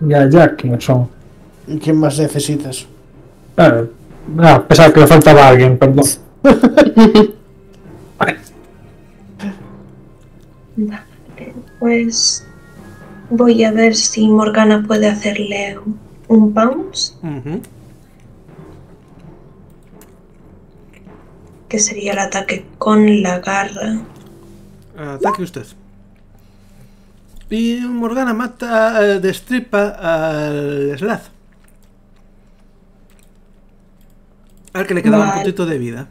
y a Jack, ¿quiénes son? ¿Y quién más necesitas? Pensaba que le faltaba alguien, perdón. Vale, pues voy a ver si Morgana puede hacerle un bounce, que sería el ataque con la garra. Ataque usted. Y Morgana mata, destripa al Slash. Al que le quedaba un puntito de vida.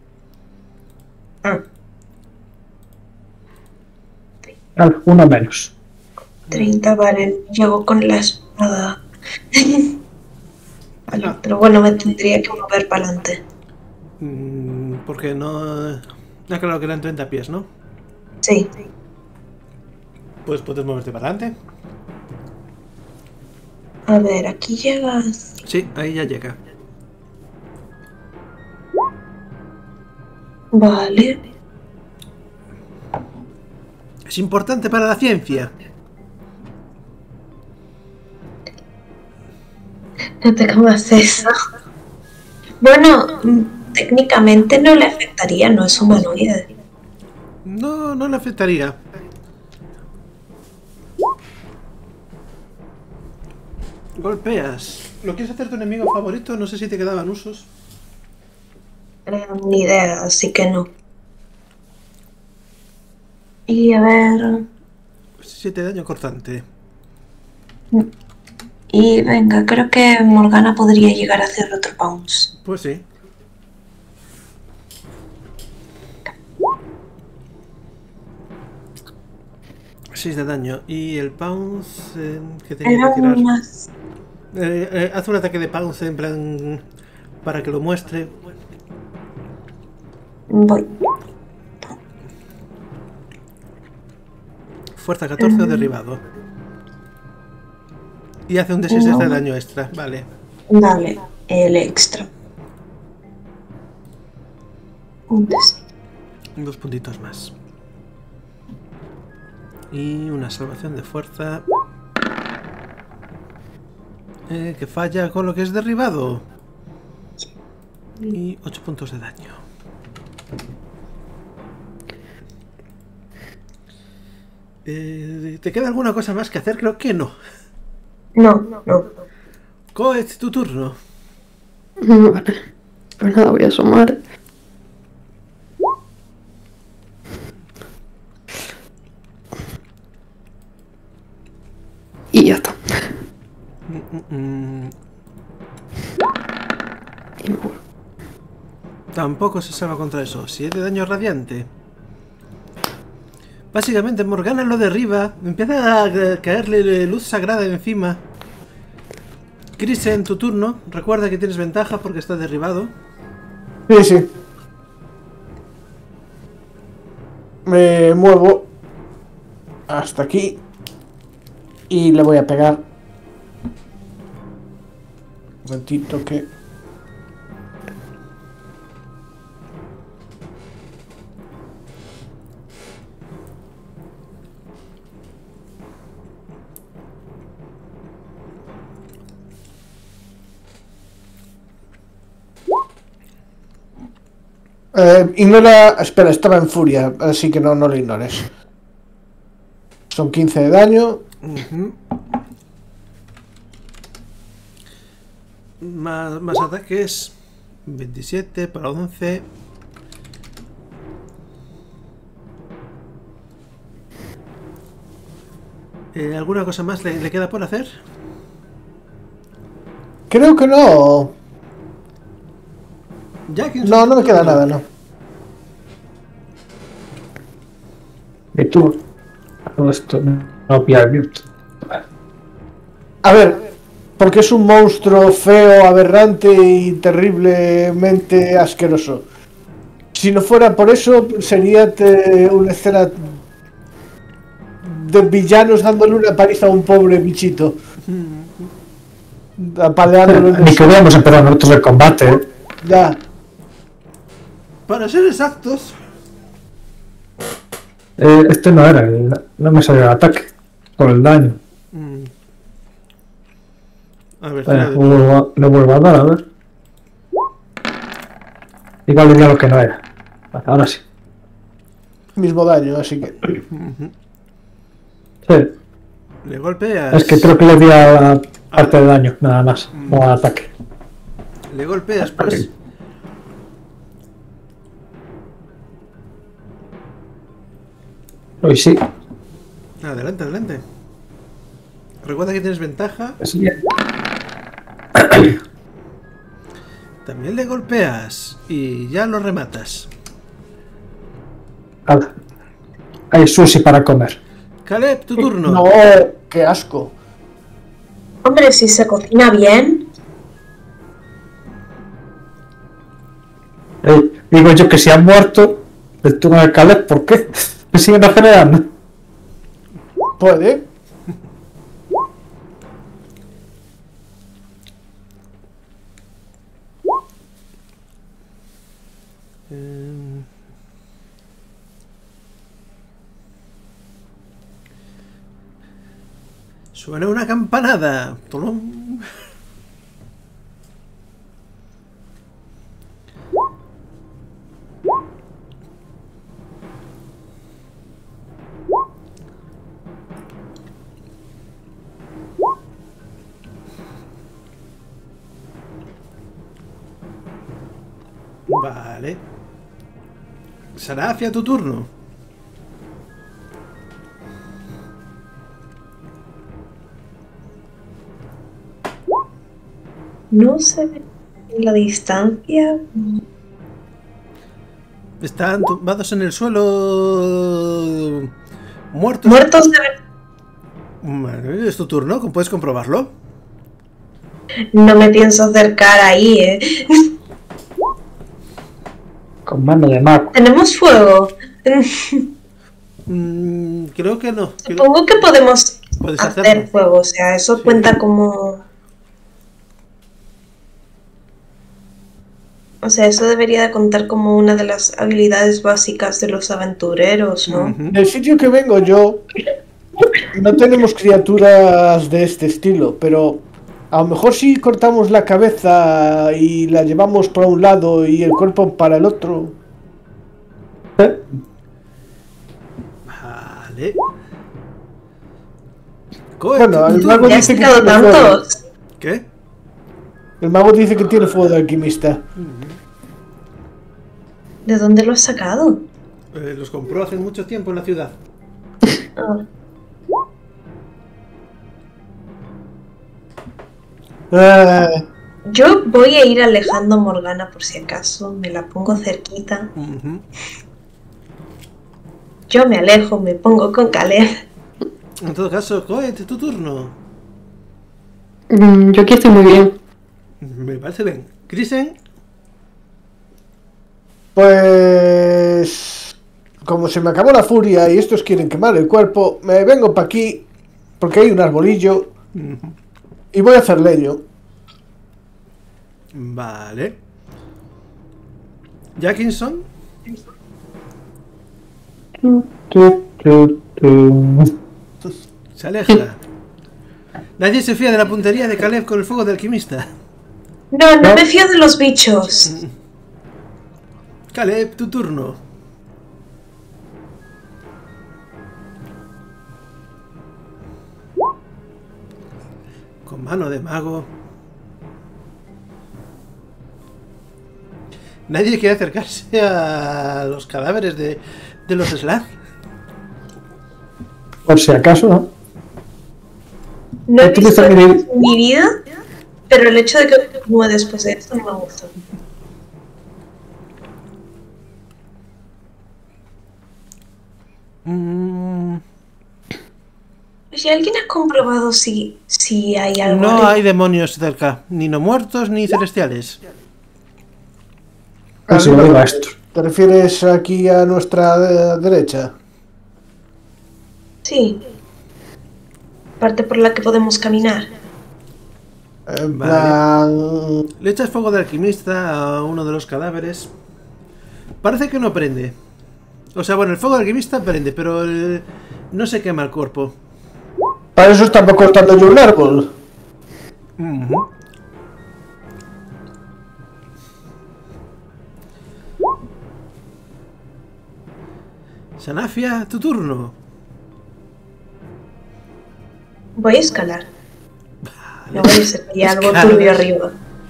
Uno menos. 30, vale, llego con la espada. Vale, pero bueno, me tendría que mover para adelante. Porque no... claro que eran 30 pies, ¿no? Sí. Pues puedes moverte para adelante. A ver, aquí llegas. Sí, ahí ya llega. Vale. Es importante para la ciencia. No te comas eso. Bueno, técnicamente no le afectaría, no es humanoide. No, no le afectaría. Golpeas. ¿Lo quieres hacer tu enemigo favorito? No sé si te quedaban usos. Ni idea, así que no. Y a ver... 7 de daño cortante. Y venga, creo que Morgana podría llegar a hacer otro bounce. Pues sí. ...6 de daño. Y el pounce... que tenía que tirar. Más. Haz un ataque de pounce en plan... para que lo muestre. Voy. Fuerza 14 o derribado. Y hace un D6 de daño extra. Vale. Vale, el extra. Un D6. 2 puntitos más. Y una salvación de fuerza. Que falla con lo que es derribado. Y 8 puntos de daño. ¿Te queda alguna cosa más que hacer? Creo que no. No. Coet, tu turno. Vale. Pues nada, voy a asomar. Y ya está. Tampoco se salva contra eso. 7 de daño radiante. Básicamente Morgana lo derriba. Empieza a caerle luz sagrada encima. Chris, en tu turno. Recuerda que tienes ventaja porque está derribado. Sí. Me muevo hasta aquí y le voy a pegar. Un momentito que... ignora... Espera, estaba en furia, así que no lo ignores. Son 15 de daño. Más ataques. 27 para 11. ¿Alguna cosa más le queda por hacer? Creo que no. Jack, No me queda nada, no. Y tú, todo esto no pillar virtud. A ver, porque es un monstruo feo, aberrante y terriblemente asqueroso. Si no fuera por eso, sería una escena de villanos dándole una paliza a un pobre bichito. Apaleándolo en el Ni que hubiéramos empezado nosotros el combate, ¿eh? Ya. Para ser exactos. Este no era, no me salió el ataque por el daño. A ver, Espera, tira de- le vuelvo a dar, a ver. Igual era lo que no era. Vale, ahora sí. Mismo daño, así que. Sí. le golpeas. Es que creo que le di a la parte de daño, nada más. O al ataque. Le golpeas, pues. Hoy sí. Adelante, adelante. Recuerda que tienes ventaja. Es bien. También le golpeas. Y ya lo rematas. Hala. Hay sushi para comer. Caleb, tu turno. No, qué asco. Hombre, si se cocina bien. Digo yo que si han muerto el turno de Caleb, ¿por qué? Me siguen regenerando. Puede. Suena una campanada. Tolón. Vale. Sarafia, tu turno. No se ve en la distancia. Están tumbados en el suelo. Muertos. Muertos de verdad. Vale, es tu turno, puedes comprobarlo. No me pienso acercar ahí, Con mano de mago. Tenemos fuego. Creo que no. Supongo que podemos Puedes hacer hacerlo. fuego, o sea, eso Sí. cuenta como... O sea, eso debería de contar como una de las habilidades básicas de los aventureros, ¿no? Ujú. Del sitio que vengo yo, no tenemos criaturas de este estilo, pero a lo mejor si cortamos la cabeza y la llevamos para un lado y el cuerpo para el otro. Vale. Coe, Bueno, tu el turno. mago Ya has dice que sacado tiene fuego. tantos. ¿Qué? El mago dice que tiene fuego de alquimista. ¿De dónde lo has sacado? Los compró hace mucho tiempo en la ciudad. Ah, yo voy a ir alejando a Morgana por si acaso, me la pongo cerquita. Ujú. Yo me alejo, me pongo con Caleb. En todo caso, Coe, tu turno. Yo aquí estoy muy bien. Me parece bien. Krisen, Pues... Como se me acabó la furia y estos quieren quemar el cuerpo, me vengo para aquí porque hay un arbolillo y voy a hacer leño. vale. Jackinson, se aleja. Nadie se fía de la puntería de Caleb con el fuego de alquimista. No, no me fío de los bichos. Caleb, tu turno. Con mano de mago. Nadie quiere acercarse a los cadáveres de los Slav. Por si acaso, ¿no? No he Utiliza visto mi- en mi vida, pero el hecho de que continúe después de esto no me gusta. Si alguien ha comprobado si hay algo No ahí? hay demonios cerca, ni no muertos ni celestiales. Así lo digo a esto. ¿Te refieres aquí a nuestra derecha? Sí. Parte por la que podemos caminar. En Vale. plan... Le echas fuego de alquimista a uno de los cadáveres. Parece que no prende. O sea, bueno, el fuego de alquimista prende, pero no se quema el cuerpo. Para eso estaba cortando yo un árbol. Ujú. Sanafia, tu turno. Voy a escalar. No voy a ser que haya algo Escalas. turbio arriba.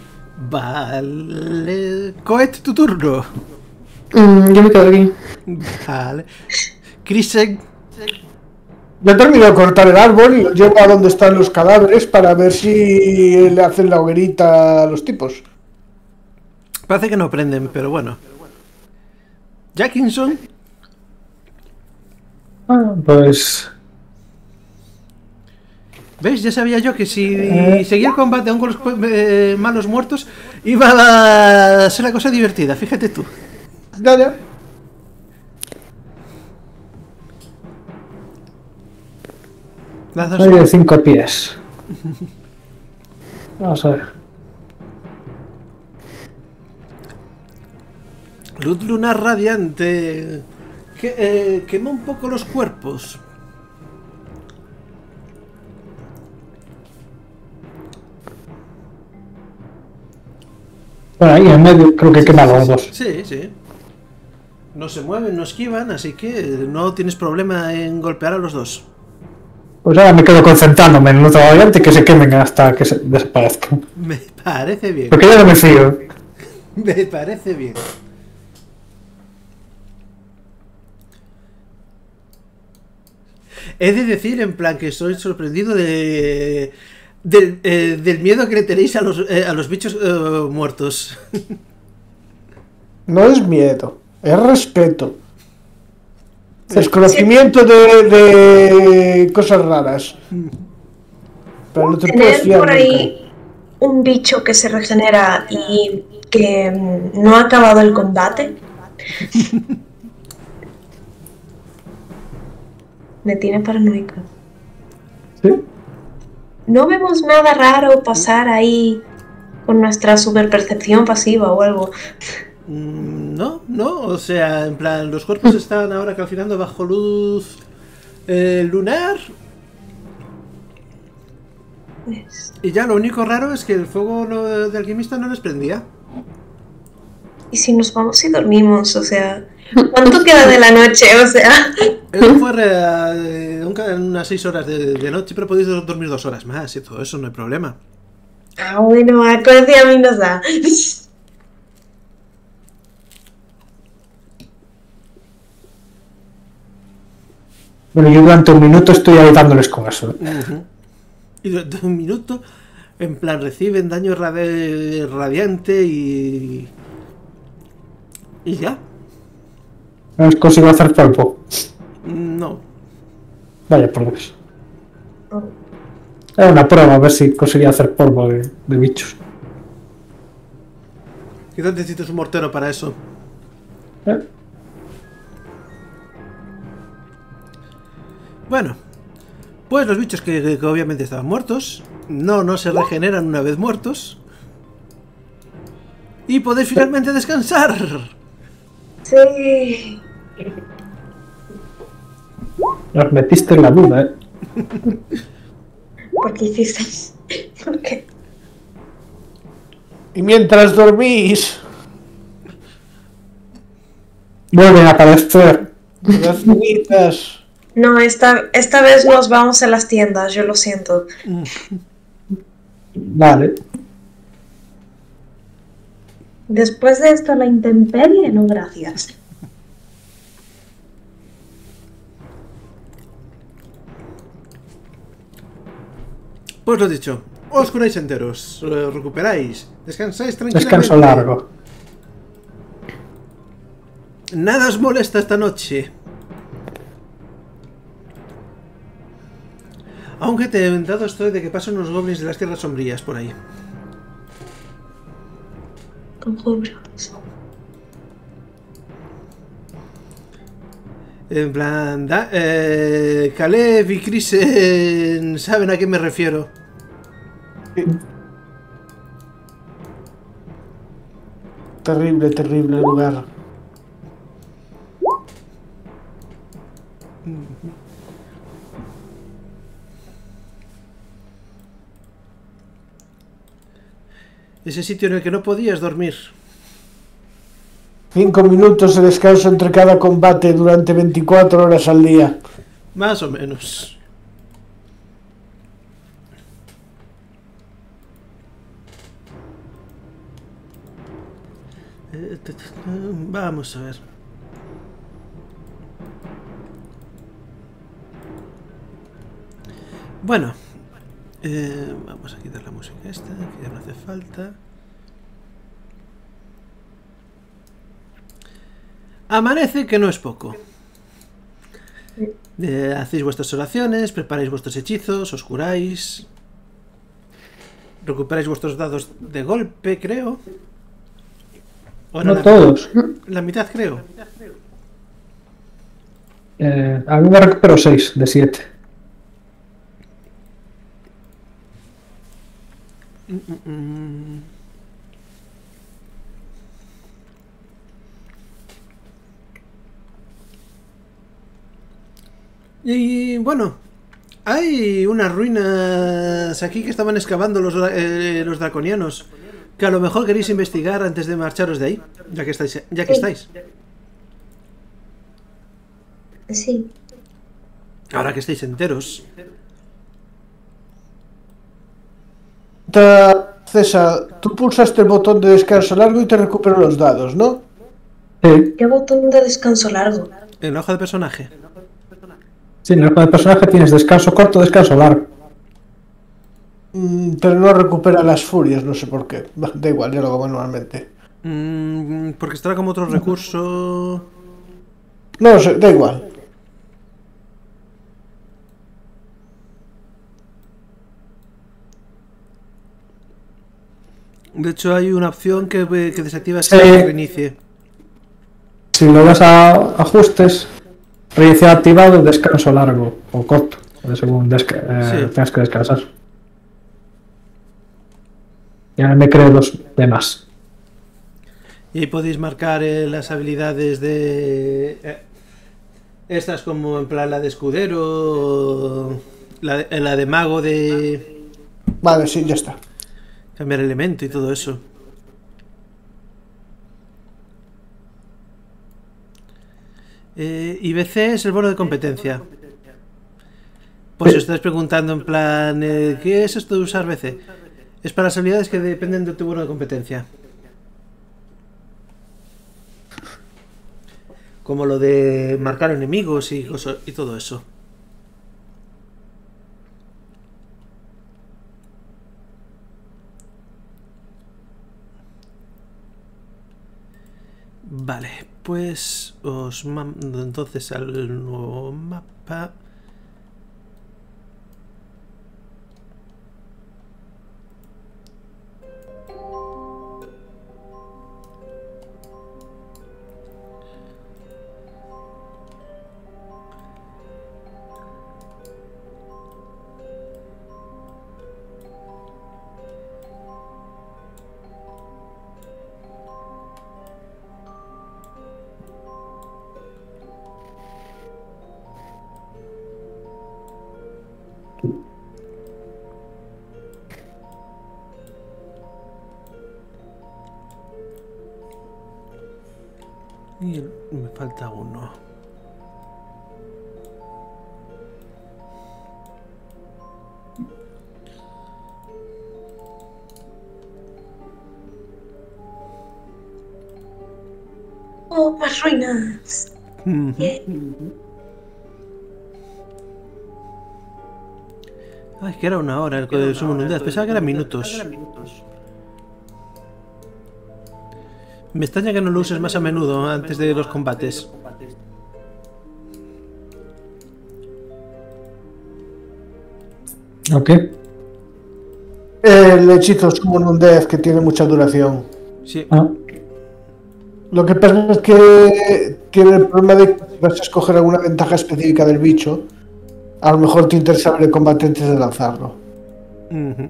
Vale. Coet, tu turno. Yo me quedo aquí. Vale. Krisen. Yo termino de cortar el árbol y lo llevo a donde están los cadáveres para ver si le hacen la hoguerita a los tipos. Parece que no prenden, pero bueno. Jackinson. Pues ¿Ves? Ya sabía yo que si seguía el combate aún con los malos muertos, iba a ser la cosa divertida, fíjate tú. Ya, ya. Las soy de dos. 5 pies. Vamos a ver. Luz lunar radiante. Que, quema un poco los cuerpos. Bueno, ahí en medio creo que quema los dos. Sí, sí. No se mueven, no esquivan, así que no tienes problema en golpear a los dos. Pues ahora me quedo concentrándome en el otro variante que se quemen hasta que se desaparezcan. Me parece bien. Porque ya no me fío. Me parece bien. He de decir, en plan, que estoy sorprendido del miedo que le tenéis a los bichos muertos. No es miedo, es respeto. Desconocimiento de cosas raras. Pero no te puedes Tener fiar por nunca. ahí un bicho que se regenera y que no ha acabado el combate me tiene paranoica. ¿Sí? No vemos nada raro pasar ahí con nuestra superpercepción pasiva o algo. No, no, o sea, en plan, los cuerpos están ahora calcinando bajo luz lunar. Pues, Y ya lo único raro es que el fuego de alquimista no les prendía. ¿y si nos vamos y dormimos? O sea, ¿cuánto queda de la noche? O sea, Eso fue unas 6 horas de noche, pero podéis dormir 2 horas más y todo eso, no hay problema. bueno, a Cordy a mí nos da. Bueno, yo durante un minuto estoy ayudándoles con eso. Ujú. Y durante un minuto, en plan, reciben daño radiante y ya. No os consigo hacer polvo. No. Vaya por Dios. Era una prueba a ver si conseguía hacer polvo de bichos. Quizás necesites un mortero para eso. ¿Eh? Bueno, pues los bichos que obviamente estaban muertos, no se regeneran una vez muertos. Y podéis finalmente descansar. Sí. Nos metiste en la duda, ¿eh? ¿Por qué hiciste? ¿Por qué? Y mientras dormís, Vuelven a aparecer. las cenitas. No, esta vez nos vamos a las tiendas, yo lo siento. Vale. Después de esto, la intemperie, no gracias. Pues lo dicho, os curáis enteros, recuperáis, descansáis tranquilamente. Descanso largo. Nada os molesta esta noche. Aunque tentado estoy de que pasen unos goblins de las tierras sombrías por ahí. Conjuros. En plan, Caleb y Chris saben a qué me refiero. Terrible, terrible lugar. Ese sitio en el que no podías dormir. 5 minutos de descanso entre cada combate durante 24 horas al día. Más o menos. Vamos a ver. Bueno, vamos a quitar la música esta, que ya no hace falta. Amanece, que no es poco. Hacéis vuestras oraciones, preparáis vuestros hechizos, os curáis, recuperáis vuestros dados de golpe, creo. No todos. La mitad, creo. A mí me recupero 6 de 7. Y bueno, hay unas ruinas aquí que estaban excavando los draconianos, que a lo mejor queréis investigar antes de marcharos de ahí, ya que estáis. Sí. Ahora que estáis enteros. César, tú pulsaste el botón de descanso largo y te recuperó los dados, ¿no? Sí. ¿Qué botón de descanso largo? En la hoja de personaje. Sí, en el juego de personaje tienes descanso corto, descanso largo. Pero no recupera las furias, no sé por qué. Da igual, yo lo hago manualmente. Porque estará como otro recurso. No sé, da igual. De hecho, hay una opción que desactiva Sí. que reinicie. Si lo vas a ajustes, reinicio activado, descanso largo o corto, según Sí. tengas que descansar. Y ahora me creo los demás. Y ahí podéis marcar las habilidades de... estas como en plan la de escudero, la de mago de... Vale, sí, ya está. Cambiar elemento y todo eso. Y BC es el bono de competencia. Pues si os estáis preguntando en plan, ¿qué es esto de usar BC? Es para las habilidades que dependen de tu bono de competencia. Como lo de marcar enemigos y todo eso. Vale, pues os mando entonces al nuevo mapa. Y me falta uno. Oh, más ruinas. Ay, que era una hora el de Summon Undead. Pensaba que eran minutos. Me extraña que no lo uses más a menudo antes de los combates. ¿Ok? El hechizo Summon Undead, que tiene mucha duración. Sí. Ah, Lo que pasa es que tiene el problema de que si vas a escoger alguna ventaja específica del bicho, a lo mejor te interesa ver el combate antes de lanzarlo. Ujú.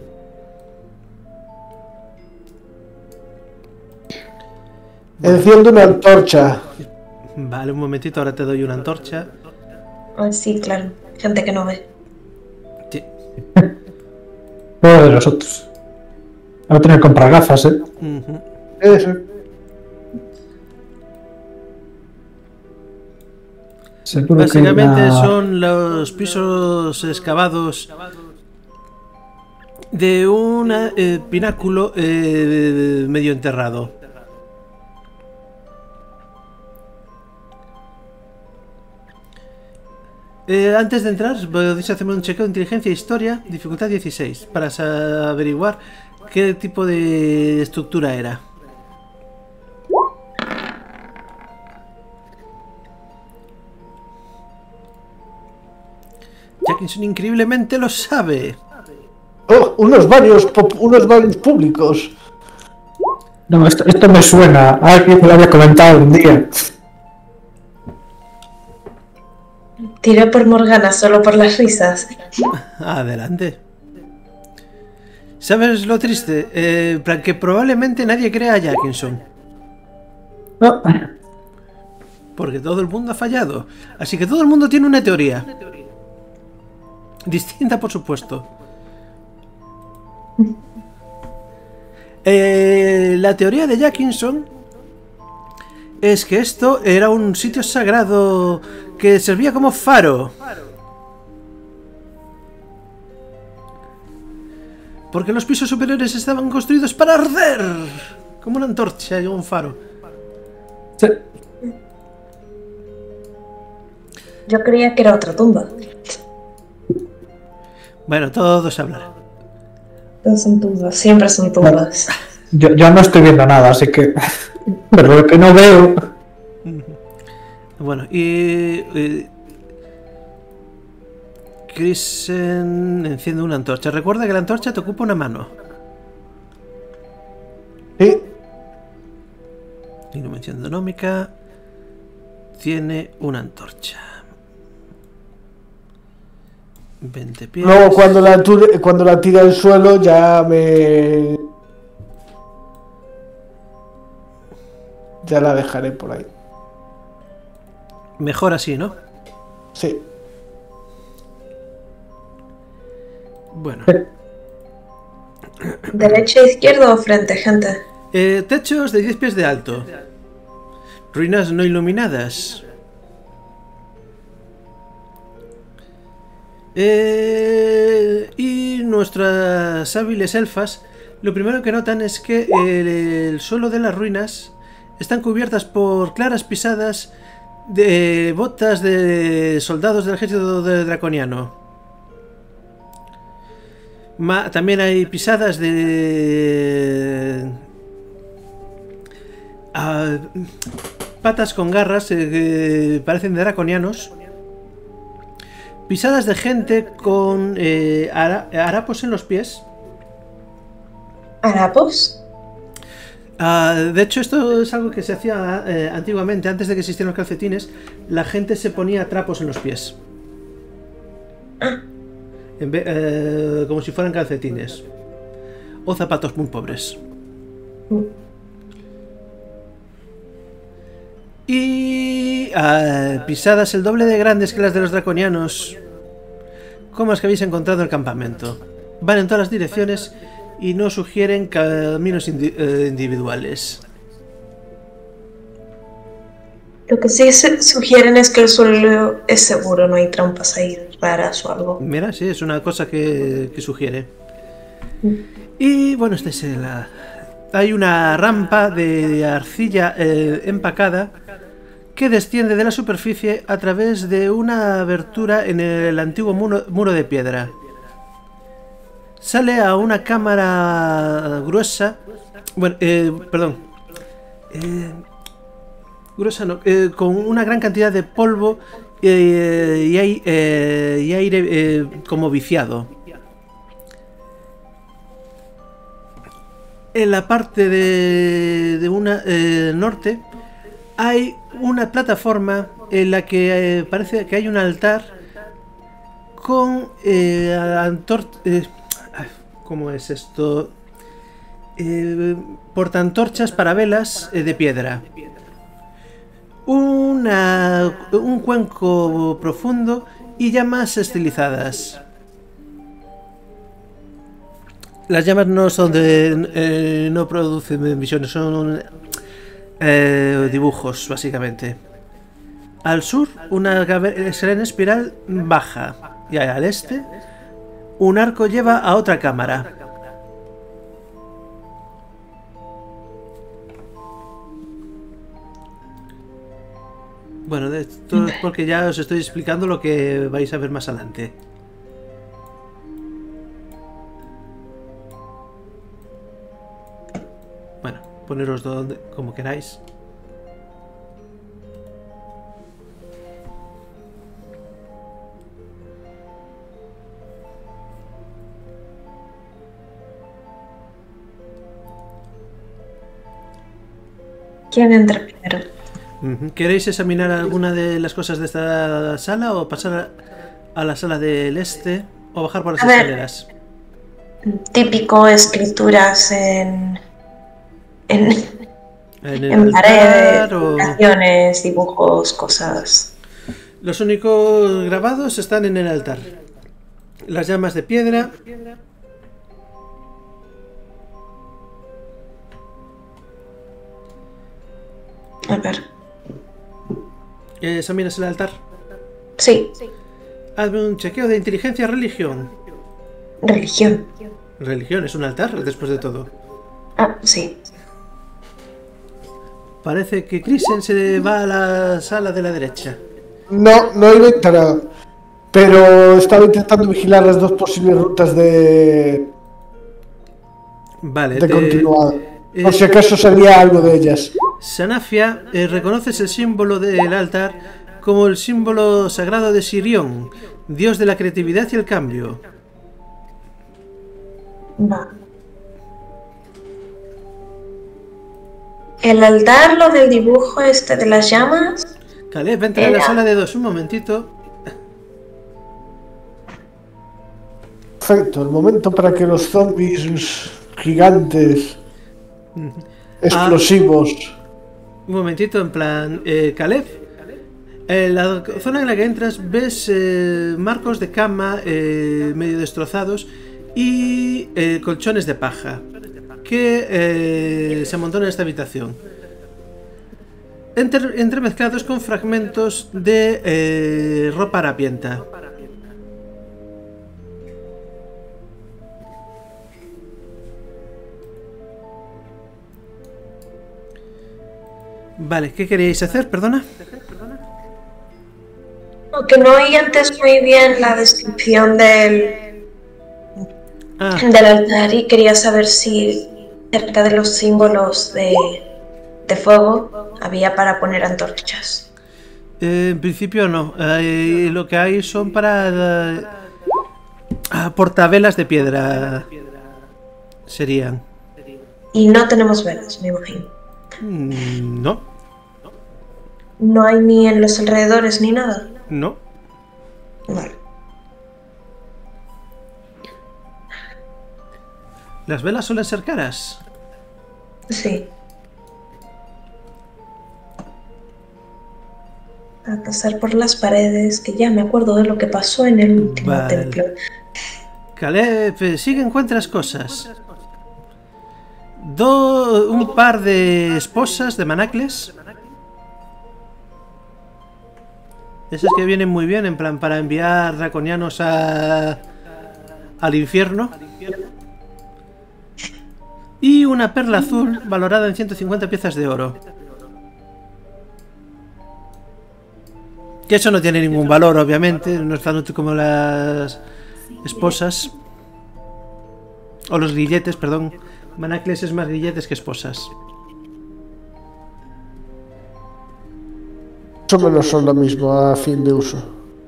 Enciendo una antorcha. Vale, un momentito, ahora te doy una antorcha. Ah, sí, claro. Gente que no ve. Sí. uno de los otros. Va a tener que comprar gafas, ¿eh? Ujú. Eso. Seguro Básicamente que son los pisos excavados de un pináculo medio enterrado. Antes de entrar, podéis hacerme un chequeo de inteligencia e historia, dificultad 16, para averiguar qué tipo de estructura era. Jackinson increíblemente lo sabe. Oh, unos baños públicos. No, esto me suena. Alguien me lo había comentado un día. Tiré por Morgana solo por las risas. Adelante. ¿Sabes lo triste? Que probablemente nadie crea a Jackinson. No. Porque todo el mundo ha fallado. Así que todo el mundo tiene una teoría. Distinta, por supuesto. La teoría de Jackinson es que esto era un sitio sagrado que servía como faro. Porque los pisos superiores estaban construidos para arder. Como una antorcha y un faro. Sí. Yo creía que era otra tumba. Bueno, todos hablarán. Todos son tumbas, siempre son tumbas. Yo no estoy viendo nada, así que... Pero lo que no veo... Bueno, y... Krisen enciende una antorcha. Recuerda que la antorcha te ocupa una mano. Sí. Iluminación donómica. Tiene una antorcha. 20 pies. Luego cuando la tira al suelo ya me... Ya la dejaré por ahí. Mejor así, ¿no? Sí. Bueno. ¿Derecha, izquierda o frente, gente? Techos de 10 pies de alto. Ruinas no iluminadas. Y nuestras hábiles elfas lo primero que notan es que el suelo de las ruinas están cubiertas por claras pisadas de botas de soldados del ejército draconiano. También hay pisadas de... patas con garras que parecen de draconianos. Pisadas de gente con harapos en los pies. ¿Harapos? De hecho, esto es algo que se hacía antiguamente, antes de que existieran los calcetines. La gente se ponía trapos en los pies. Como si fueran calcetines. O zapatos muy pobres. Y pisadas el doble de grandes que las de los draconianos, como las que habéis encontrado en el campamento. Van en todas las direcciones y no sugieren caminos individuales. Lo que sí sugieren es que el suelo es seguro, no hay trampas ahí raras o algo. Mira, sí, es una cosa que sugiere. Y bueno, esta es hay una rampa de arcilla empacada que desciende de la superficie a través de una abertura en el antiguo muro de piedra. Sale a una cámara gruesa. Bueno, perdón. Gruesa no, con una gran cantidad de polvo y aire como viciado. En la parte de una norte hay una plataforma en la que parece que hay un altar con ¿cómo es esto? Portaantorchas para velas de piedra. Un cuenco profundo y llamas estilizadas. Las llamas no son no producen visiones, son dibujos, básicamente. Al sur, una serena espiral baja. Y al este, un arco lleva a otra cámara. Bueno, esto es porque ya os estoy explicando lo que vais a ver más adelante. Bueno, poneros donde, como queráis. ¿Quién entra primero? ¿Queréis examinar alguna de las cosas de esta sala o pasar a la sala del este o bajar por las escaleras? Típico escrituras en el paredes, o... ilustraciones, dibujos, cosas. Los únicos grabados están en el altar. Las llamas de piedra. A ver. ¿Examinas el altar? Sí. Hazme un chequeo de inteligencia religión. Religión. Religión, es un altar, después de todo. Ah, sí. Parece que Krisen se va a la sala de la derecha. No, no iba a entrar. Pero estaba intentando vigilar las dos posibles rutas de Vale, continuar. Por si acaso salía algo de ellas. Sanafia, reconoces el símbolo del altar como el símbolo sagrado de Sirión, dios de la creatividad y el cambio. Va. El altar, lo del dibujo este de las llamas. Caleb, entra a la sala de 2, un momentito. Perfecto, el momento para que los zombies gigantes, explosivos. Un momentito, en plan, Caleb. En la zona en la que entras ves marcos de cama medio destrozados y colchones de paja que se amontonan en esta habitación. Entremezclados con fragmentos de ropa harapienta. Vale, ¿qué queríais hacer? Perdona. Que no oí antes muy bien la descripción del altar y quería saber si cerca de los símbolos de fuego había para poner antorchas. En principio no. Lo que hay son para portavelas de piedra. Serían. Y no tenemos velas, me imagino. No. No hay ni en los alrededores ni nada. No. Vale. ¿Las velas suelen ser caras? Sí. A pasar por las paredes, que ya me acuerdo de lo que pasó en el último templo. Caleb, sí que encuentras cosas. Un par de esposas de manacles. Esas que vienen muy bien, en plan, para enviar draconianos al infierno. Y una perla azul valorada en 150 piezas de oro. Que eso no tiene ningún valor, obviamente. No es tan útil como las esposas. O los grilletes, perdón. Manacles es más grilletes que esposas. Más o menos son lo mismo a fin de uso.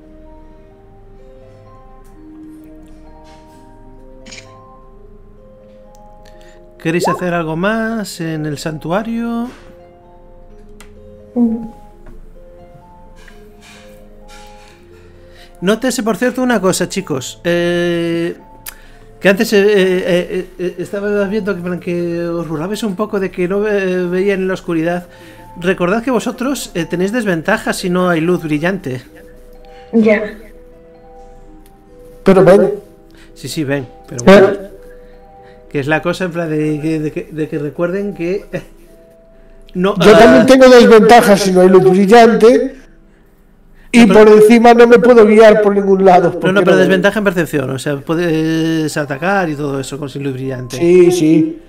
¿Queréis hacer algo más en el santuario? Nótese, por cierto, una cosa, chicos. Que antes estaba viendo que os burlabais un poco de que no veían en la oscuridad. Recordad que vosotros tenéis desventajas si no hay luz brillante. Ya. Pero ven. Sí, ven. Pero bueno. Que es la cosa en plan de que recuerden que... no, Yo también tengo desventajas si no hay luz brillante. Y por encima no me puedo guiar por ningún lado. No, pero desventaja en percepción. O sea, puedes atacar y todo eso con sin luz brillante. Sí, sí.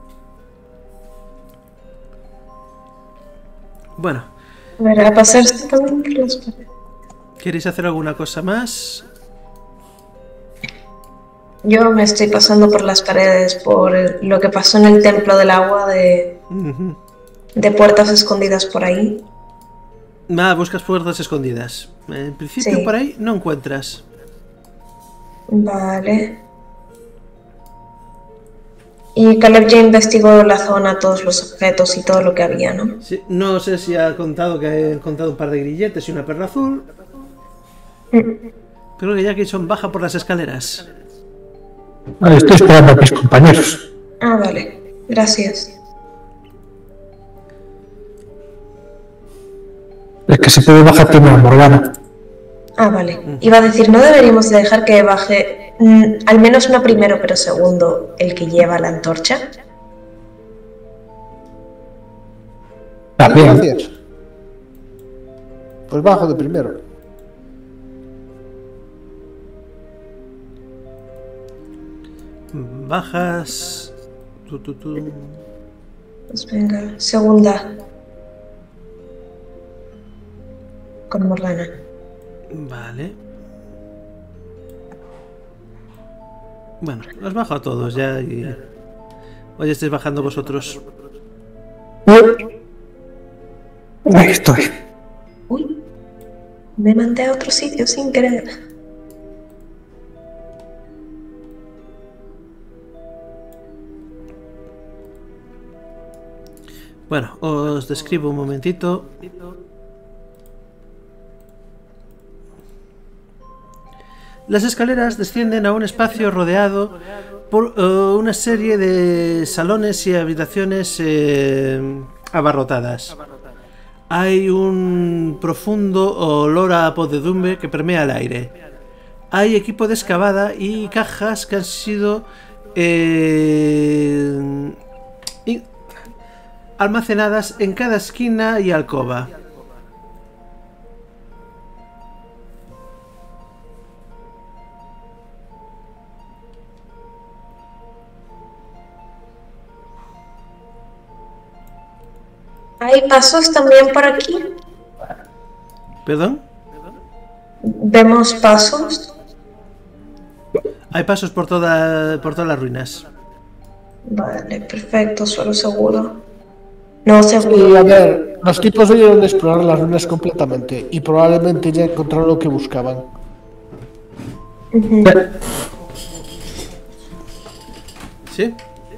Bueno. A ver, a pasarse también por las paredes. ¿Queréis hacer alguna cosa más? Yo me estoy pasando por las paredes por lo que pasó en el templo del agua de puertas escondidas por ahí. Buscas puertas escondidas. En principio Sí. por ahí no encuentras. Vale. Y Caleb ya investigó la zona, todos los objetos y todo lo que había, ¿no? Sí, no sé si ha contado que ha encontrado un par de grilletes y una perla azul. Creo que Jackson baja por las escaleras. Vale, estoy esperando a mis compañeros. Ah, vale. Gracias. Es que se puede bajar primero Morgana. Ah, vale. Iba a decir, no deberíamos de dejar que baje, al menos no primero, pero segundo, el que lleva la antorcha. También. Gracias. Pues bajo de primero. Bajas. Pues venga, segunda. Con Morgana. Vale. Bueno, los bajo a todos ya y... Hoy estáis bajando vosotros. Ahí estoy. Uy, me mandé a otro sitio sin querer. Bueno, os describo un momentito. Las escaleras descienden a un espacio rodeado por una serie de salones y habitaciones abarrotadas. Hay un profundo olor a podredumbre que permea el aire. Hay equipo de excavada y cajas que han sido almacenadas en cada esquina y alcoba. ¿Hay pasos también por aquí? ¿Perdón? ¿Vemos pasos? Hay pasos por todas las ruinas. Vale, perfecto, solo seguro. No, Y seguro. a ver, los tipos debieron de explorar las ruinas completamente y probablemente ya encontraron lo que buscaban. ¿Sí?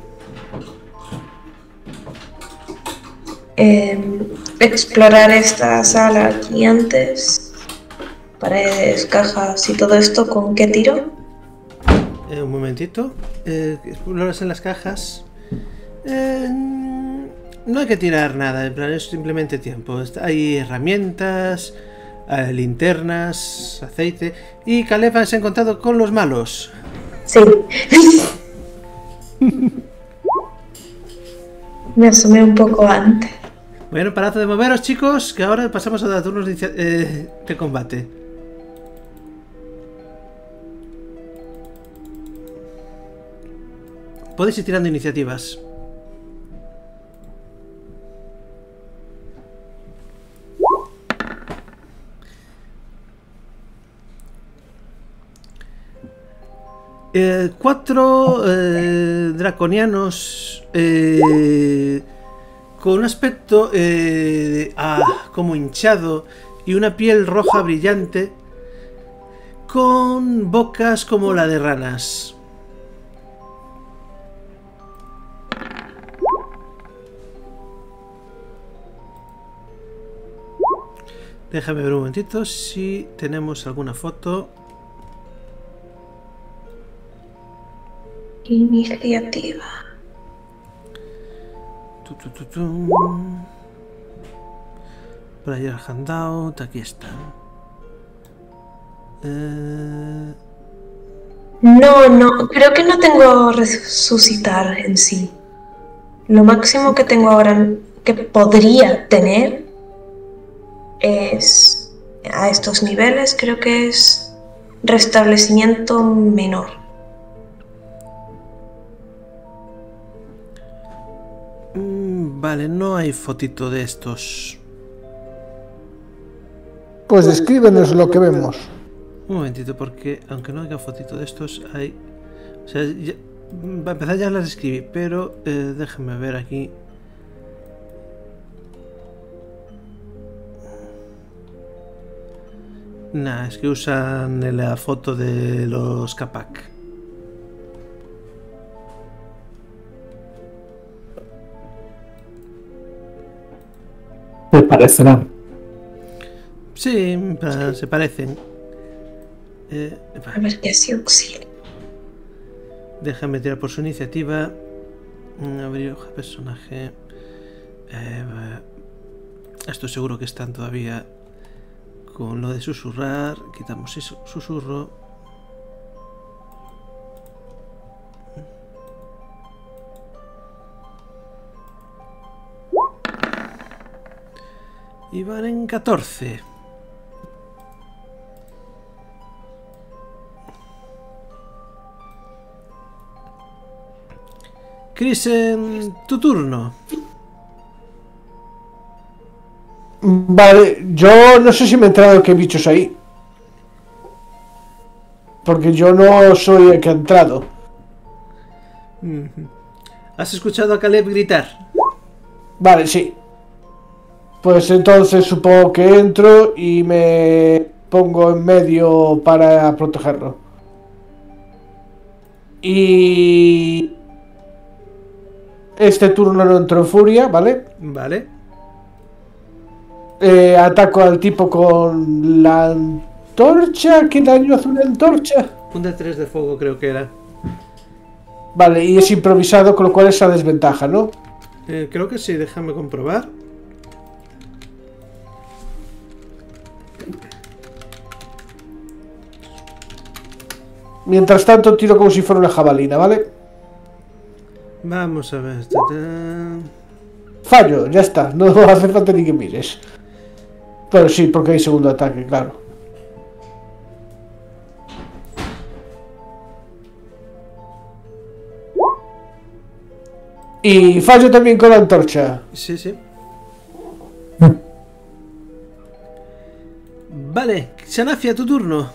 Explorar esta sala aquí antes. Paredes, cajas y todo esto, ¿con qué tiro? Un momentito. Exploras en las cajas. No hay que tirar nada, en plan, es simplemente tiempo. Hay herramientas, linternas, aceite. Y Caleb se ha encontrado con los malos. Sí. Me asomé un poco antes. Bueno, parad de moveros, chicos, que ahora pasamos a turnos de combate. Podéis ir tirando iniciativas. Cuatro draconianos con un aspecto como hinchado y una piel roja brillante, con bocas como la de ranas. Déjame ver un momentito si tenemos alguna foto. Iniciativa. Player handout, aquí está. No, creo que no tengo resucitar en sí. Lo máximo que tengo ahora que podría tener es a estos niveles, creo que es restablecimiento menor. Vale, no hay fotito de estos. Pues descríbenos lo que vemos. Un momentito, porque aunque no haya fotito de estos, hay... O sea, para empezar ya las escribí, pero déjame ver aquí. Nah, es que usan la foto de los Capac. Me parecerá. Sí, se parecen. A ver qué se auxilia. Déjame tirar por su iniciativa. Abrir hoja personaje. Estoy seguro que están todavía con lo de susurrar. Quitamos eso, susurro. Y van en 14. Krisen, tu turno. Vale, yo no sé si me he enterado qué bichos hay. Porque yo no soy el que ha entrado. ¿Has escuchado a Caleb gritar? Vale, sí. Pues entonces supongo que entro y me pongo en medio para protegerlo. Y... este turno no entro en furia, ¿vale? Vale. Ataco al tipo con la antorcha. ¿Qué daño hace una antorcha? Un de 3 de fuego creo que era. Vale, y es improvisado, con lo cual es a desventaja, ¿no? Creo que sí, déjame comprobar. Mientras tanto tiro como si fuera una jabalina, ¿vale? Vamos a ver. Fallo, ya está, no hace falta ni que mires. Pero sí, porque hay segundo ataque, claro. Y fallo también con la antorcha. Sí, sí. Vale, Xanafia, tu turno.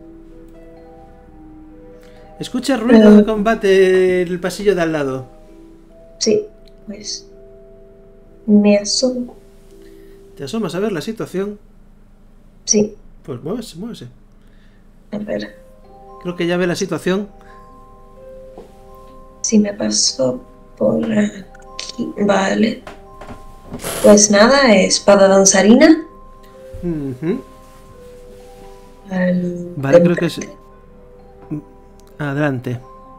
Escucha ruido de combate en el pasillo de al lado. Sí, pues me asomo. Te asomas a ver la situación. Sí, Pues muévese, muévese. a ver. Creo que ya ve la situación. Si me paso por aquí. Vale. Pues nada, espada danzarina. Vale, creo que es... Adelante.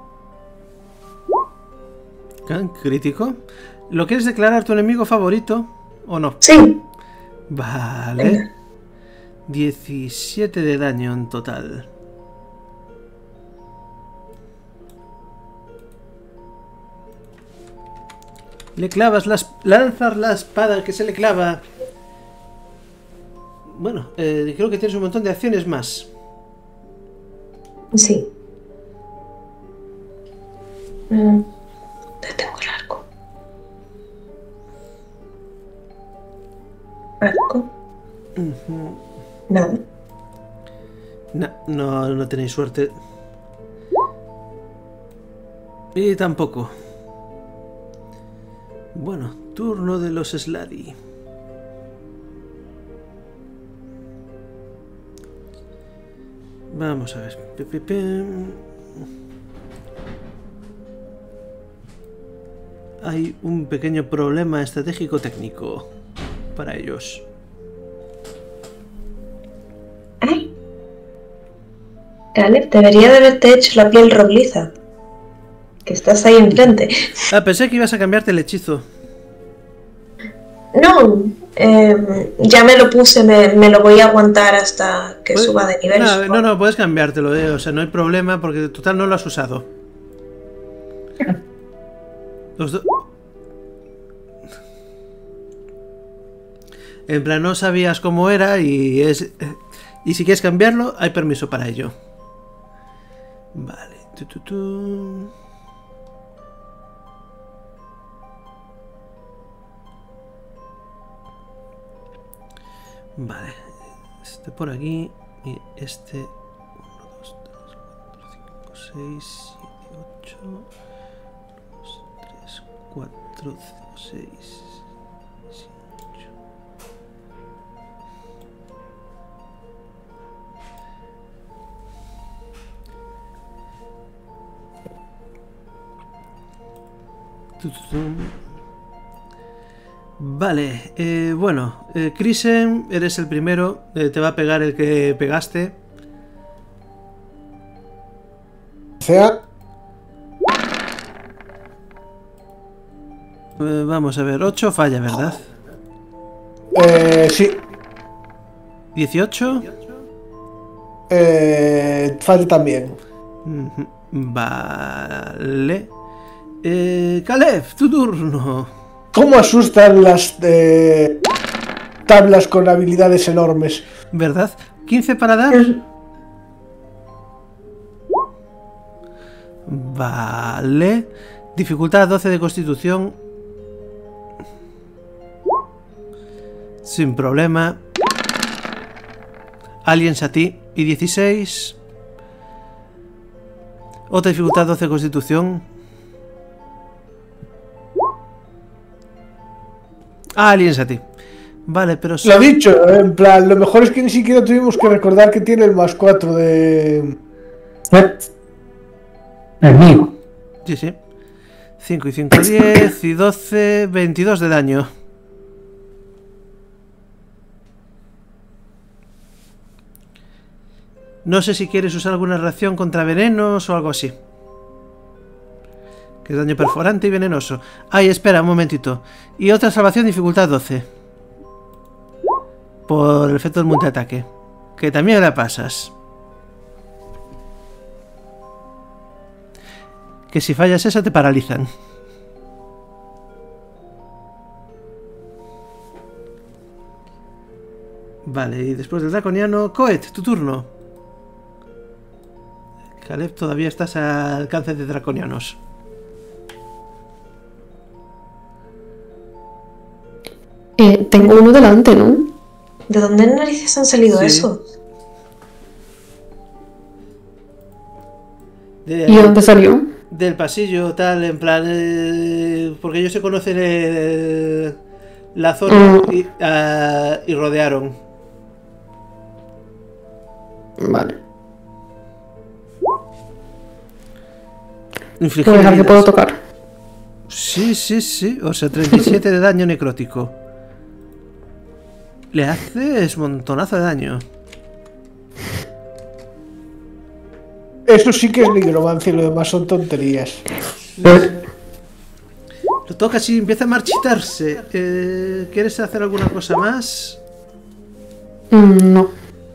Crítico. ¿Lo quieres declarar tu enemigo favorito o no? Sí. Vale. Venga. 17 de daño en total. Le clavas lanzas la espada que se le clava. Bueno, creo que tienes un montón de acciones más. Sí. ¿Dónde tengo el arco? ¿Arco? Nada. No tenéis suerte. Y tampoco. Bueno, turno de los Slady. Vamos a ver. Hay un pequeño problema estratégico técnico para ellos. Ay. Caleb, debería de haberte hecho la piel robliza. Que estás ahí enfrente. Ah, pensé que ibas a cambiarte el hechizo. No, Ya me lo puse, me lo voy a aguantar hasta que Pues, suba de nivel. No, puedes cambiártelo, o sea, no hay problema porque total no lo has usado. En plan, no sabías cómo era y si quieres cambiarlo, hay permiso para ello. Vale. Vale. Este por aquí y este 1, 2, 3, 4, 5, 6, 7, 8, 2, 3, 4, 6, 8. Vale, bueno, Krisen, eres el primero, te va a pegar el que pegaste. O sea, Vamos a ver, 8 falla, ¿verdad? sí. 18. Falla también. Vale. Caleb, tu turno. ¿Cómo asustan las tablas con habilidades enormes? ¿Verdad? 15 para dar. Vale. Dificultad 12 de constitución. Sin problema. Aliens a ti. Y 16. Otra dificultad 12 de constitución. Aliens a ti. Vale, pero... Lo dicho, en plan, lo mejor es que ni siquiera tuvimos que recordar que tiene el +4 de... El mío. Sí, sí. 5 y 5, 10 y 12, 22 de daño. No sé si quieres usar alguna reacción contra venenos o algo así. Que es daño perforante y venenoso. Ay, espera, un momentito. Y otra salvación, dificultad 12. Por el efecto del multiataque. Que también la pasas. Que si fallas esa te paralizan. Vale, y después del draconiano, Coet, tu turno. Caleb, todavía estás al alcance de draconianos. Tengo uno delante, ¿no? ¿De dónde narices han salido Sí. eso? ¿Y dónde salió? Del pasillo, tal, en plan... porque ellos se conocen la zona y rodearon. Vale. Infligir Pues al que heridas. puedo tocar. Sí, sí, sí. O sea, 37 de daño necrótico. Le haces montonazo de daño. Eso sí que es nigromancia y lo demás son tonterías. Lo tocas y empieza a marchitarse. ¿Quieres hacer alguna cosa más? No.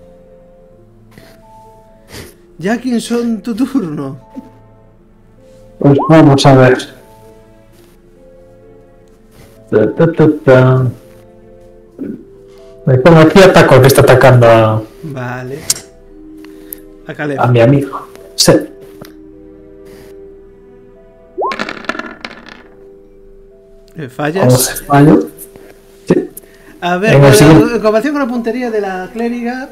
Jackinson, tu turno. Pues vamos a ver. Me pongo aquí y ataco al que está atacando Vale. A Caleb. a mi amigo. Sí. Fallas. 11 fallo. Sí. A ver, Venga, con siguiente. en comparación con la puntería de la clériga.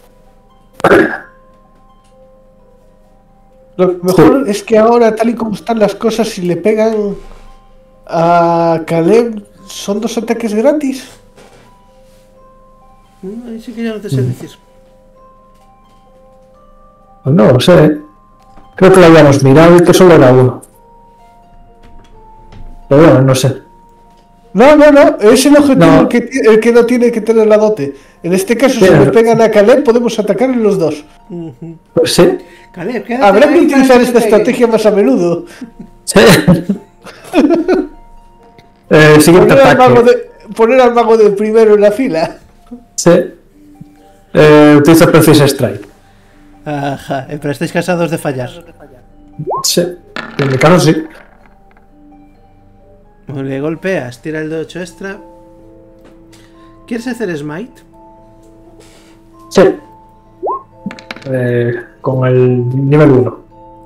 Lo mejor es que ahora, tal y como están las cosas, si le pegan a Caleb, son 2 ataques gratis. Ahí sí que ya no te sé decir. Pues no lo sé. Creo que lo habíamos mirado y que solo era uno. Pero bueno, no sé. No, es el objetivo No. el que no tiene que tener la dote. En este caso, si Pero- le pegan a Caleb, podemos atacarle los dos. Pues sí. Caleb, quédate Habrá que ahí para utilizar que esta te pegue. estrategia más a menudo. Sí. Siguiente Poner al, mago ataque. poner al mago de primero en la fila. Sí. Utilizo Precise Strike. Ajá, pero estáis cansados de fallar. Sí. En mi caso sí. Le golpeas, tira el de 8 extra. ¿Quieres hacer smite? Sí. Con el nivel 1.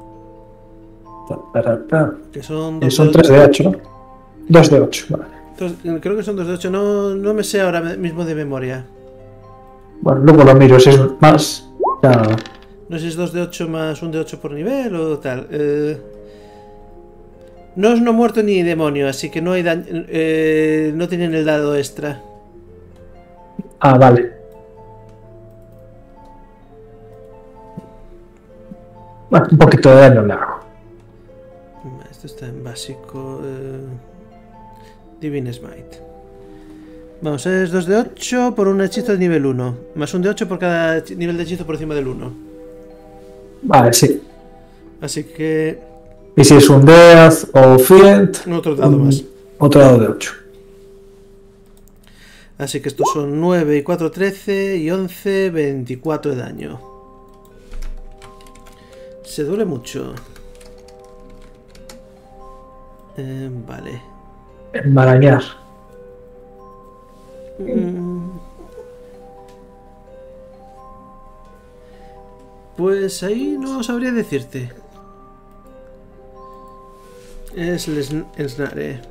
Que son Y son 3 de 8, ¿no? 2 de 8, vale. Creo que son 2 de 8, no me sé ahora mismo de memoria. Bueno, luego lo miro, si es más. Ya. No sé si es 2 de 8 más 1 de 8 por nivel o tal. No es no muerto ni demonio, así que no hay daño. No tienen el dado extra. Ah, vale. Bueno, un poquito de daño le hago. Esto está en básico. Divine Smite. Vamos, es 2 de 8 por un hechizo de nivel 1. Más 1 de 8 por cada nivel de hechizo por encima del 1. Vale, sí. Así que. Y si es un Death o Fiend, Otro dado más. otro dado de 8. Así que estos son 9 y 4, 13 y 11, 24 de daño. Se duele mucho. Vale. Enmarañar. Pues ahí no sabría decirte. Es el snare.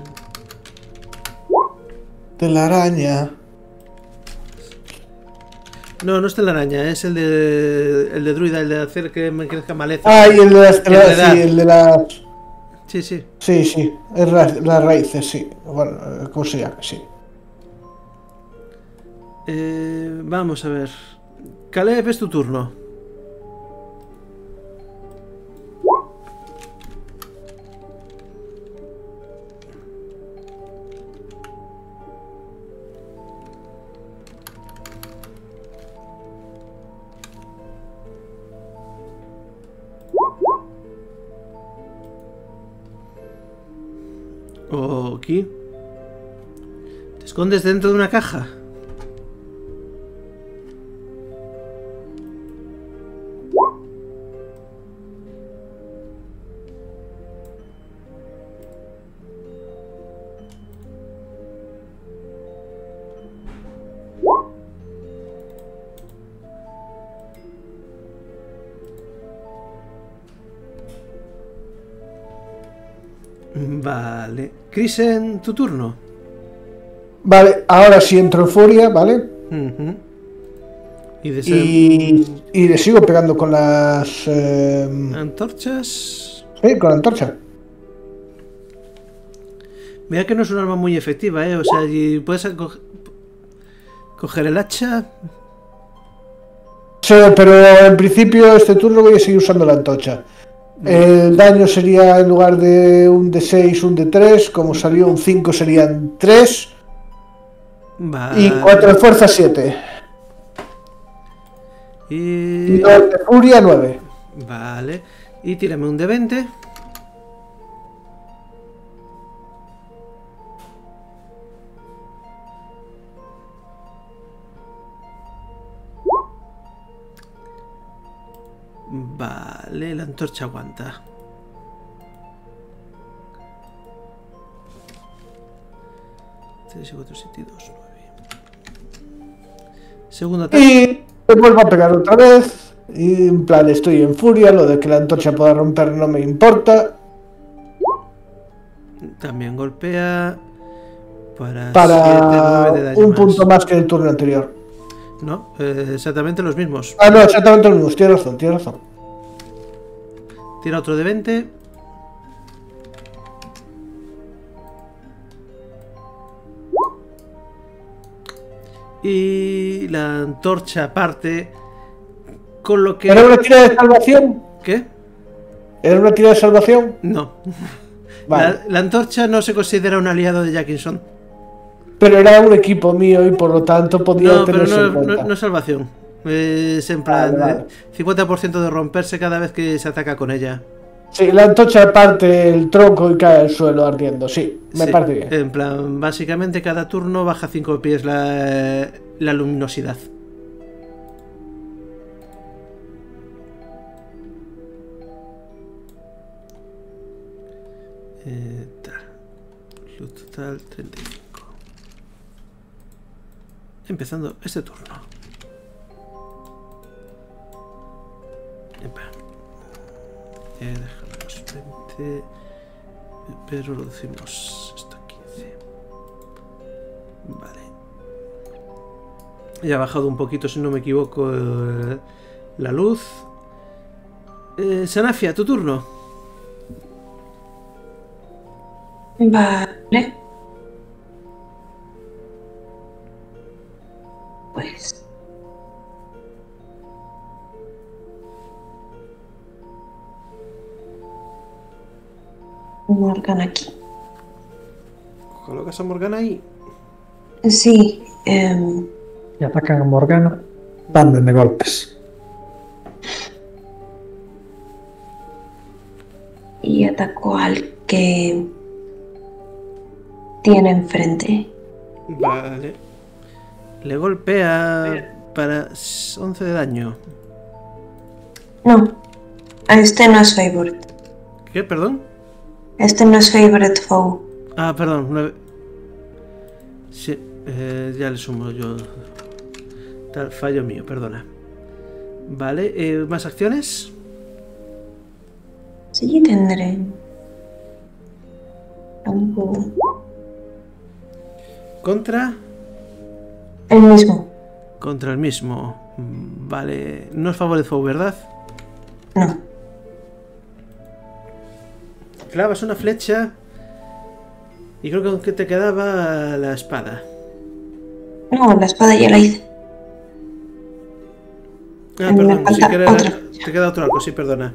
De la araña. No, no es la araña, es el de druida, el de hacer que me crezca maleza. Ah, y el de las heredad. sí, el de las. Sí, sí. Sí, es las raíces, sí. Bueno, ¿cómo se llama? Sí. Vamos a ver. Caleb, es tu turno. Aquí. ¿Te escondes dentro de una caja? Vale. Krisen, tu turno. Vale, ahora sí entro en furia, ¿vale? Y le sigo pegando con las... antorchas. Sí, con la antorcha. Mira que no es un arma muy efectiva, ¿eh? O sea, y puedes coger el hacha. Sí, pero en principio este turno voy a seguir usando la antorcha. El daño sería, en lugar de un de 6, un de 3. Como salió un 5 serían 3. Vale. Y 4 de fuerza, 7. Y 2 de furia, 9. Vale. Y tírame un de 20. Vale, la antorcha aguanta. Tres y 4, 7 y 2, 9. Segundo ataque. Y me vuelvo a pegar otra vez. Y en plan, estoy en furia. Lo de que la antorcha pueda romper no me importa. También golpea. Para 7, 9 de daño un más. punto más que en el turno anterior. No, exactamente los mismos. Ah, no, exactamente los mismos. Tienes razón. Tira otro de 20. Y la antorcha parte. Con lo que... ¿Era una tira de salvación? ¿Qué? ¿Era una tira de salvación? No. Vale. La antorcha no se considera un aliado de Jackinson. Pero era un equipo mío y por lo tanto podía No, pero tenerse en cuenta. no es salvación. Es en plan Vale. 50% de romperse cada vez que se ataca con ella. Sí, la antorcha parte el tronco y cae al suelo ardiendo, sí, me Sí, parece bien. en plan, básicamente cada turno baja 5 pies la luminosidad. Luz total 35. Empezando este turno. Dejamos 20. Pero reducimos esto a 15. Vale. Ya ha bajado un poquito, si no me equivoco, la luz. Sanafia, tu turno. Vale. Pues... Morgan aquí. Colocas a Morgana ahí. Sí, Y atacan a Morgana. Banden de golpes. y atacó al que tiene enfrente. Vale. Le golpea para 11 de daño. No, este no es favorite. ¿Qué? ¿Perdón? Este no es favorite foe. Ah, perdón. 9. Sí, ya le sumo yo. Tal, fallo mío, perdona. Vale, ¿más acciones? Sí, tendré. ¿Contra? El mismo. Contra el mismo. Vale, no es favorite foe, ¿verdad? No. Clavas una flecha y creo que te quedaba la espada. No, la espada ya la hice. Ah, Me perdón, sí falta que otra. te queda otro arco, sí, perdona.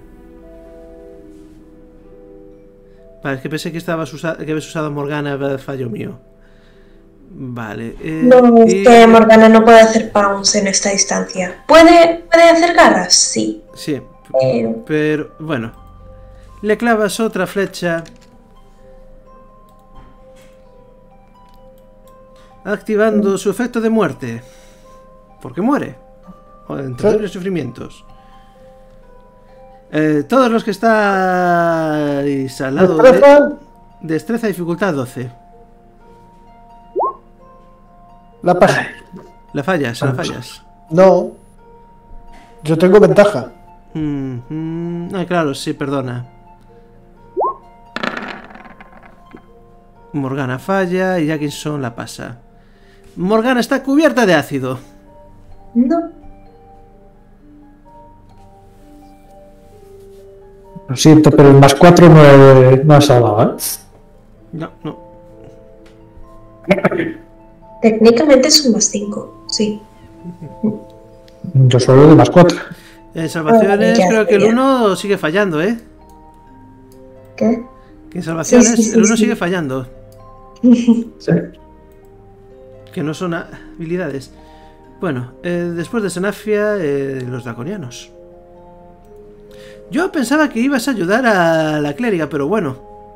Vale, es que pensé que que habías usado Morgana, fallo mío. Vale. No, es que Morgana no puede hacer pounce en esta distancia. ¿Puede hacer garras? Sí. Sí, pero bueno. Le clavas otra flecha. Activando su efecto de muerte. Porque muere. O en terribles sufrimientos. Todos los que estáis al lado de destreza dificultad 12. La pasa. La fallas, la fallas. No. Yo tengo ventaja. Ah, claro, sí, perdona. Morgana falla y Atkinson la pasa. Morgana está cubierta de ácido. No. Lo siento, pero el más 4 no ha salvado, ¿eh? No, no. Técnicamente es un +5, sí. Yo solo de más 4. En salvaciones Ya, creo que el ya. 1 sigue fallando, ¿eh? ¿Qué? Que en salvaciones Sí, el 1 sí. sigue fallando. Sí. Que no son habilidades. Bueno, después de Sanafia, los draconianos. Yo pensaba que ibas a ayudar a la clériga, pero bueno.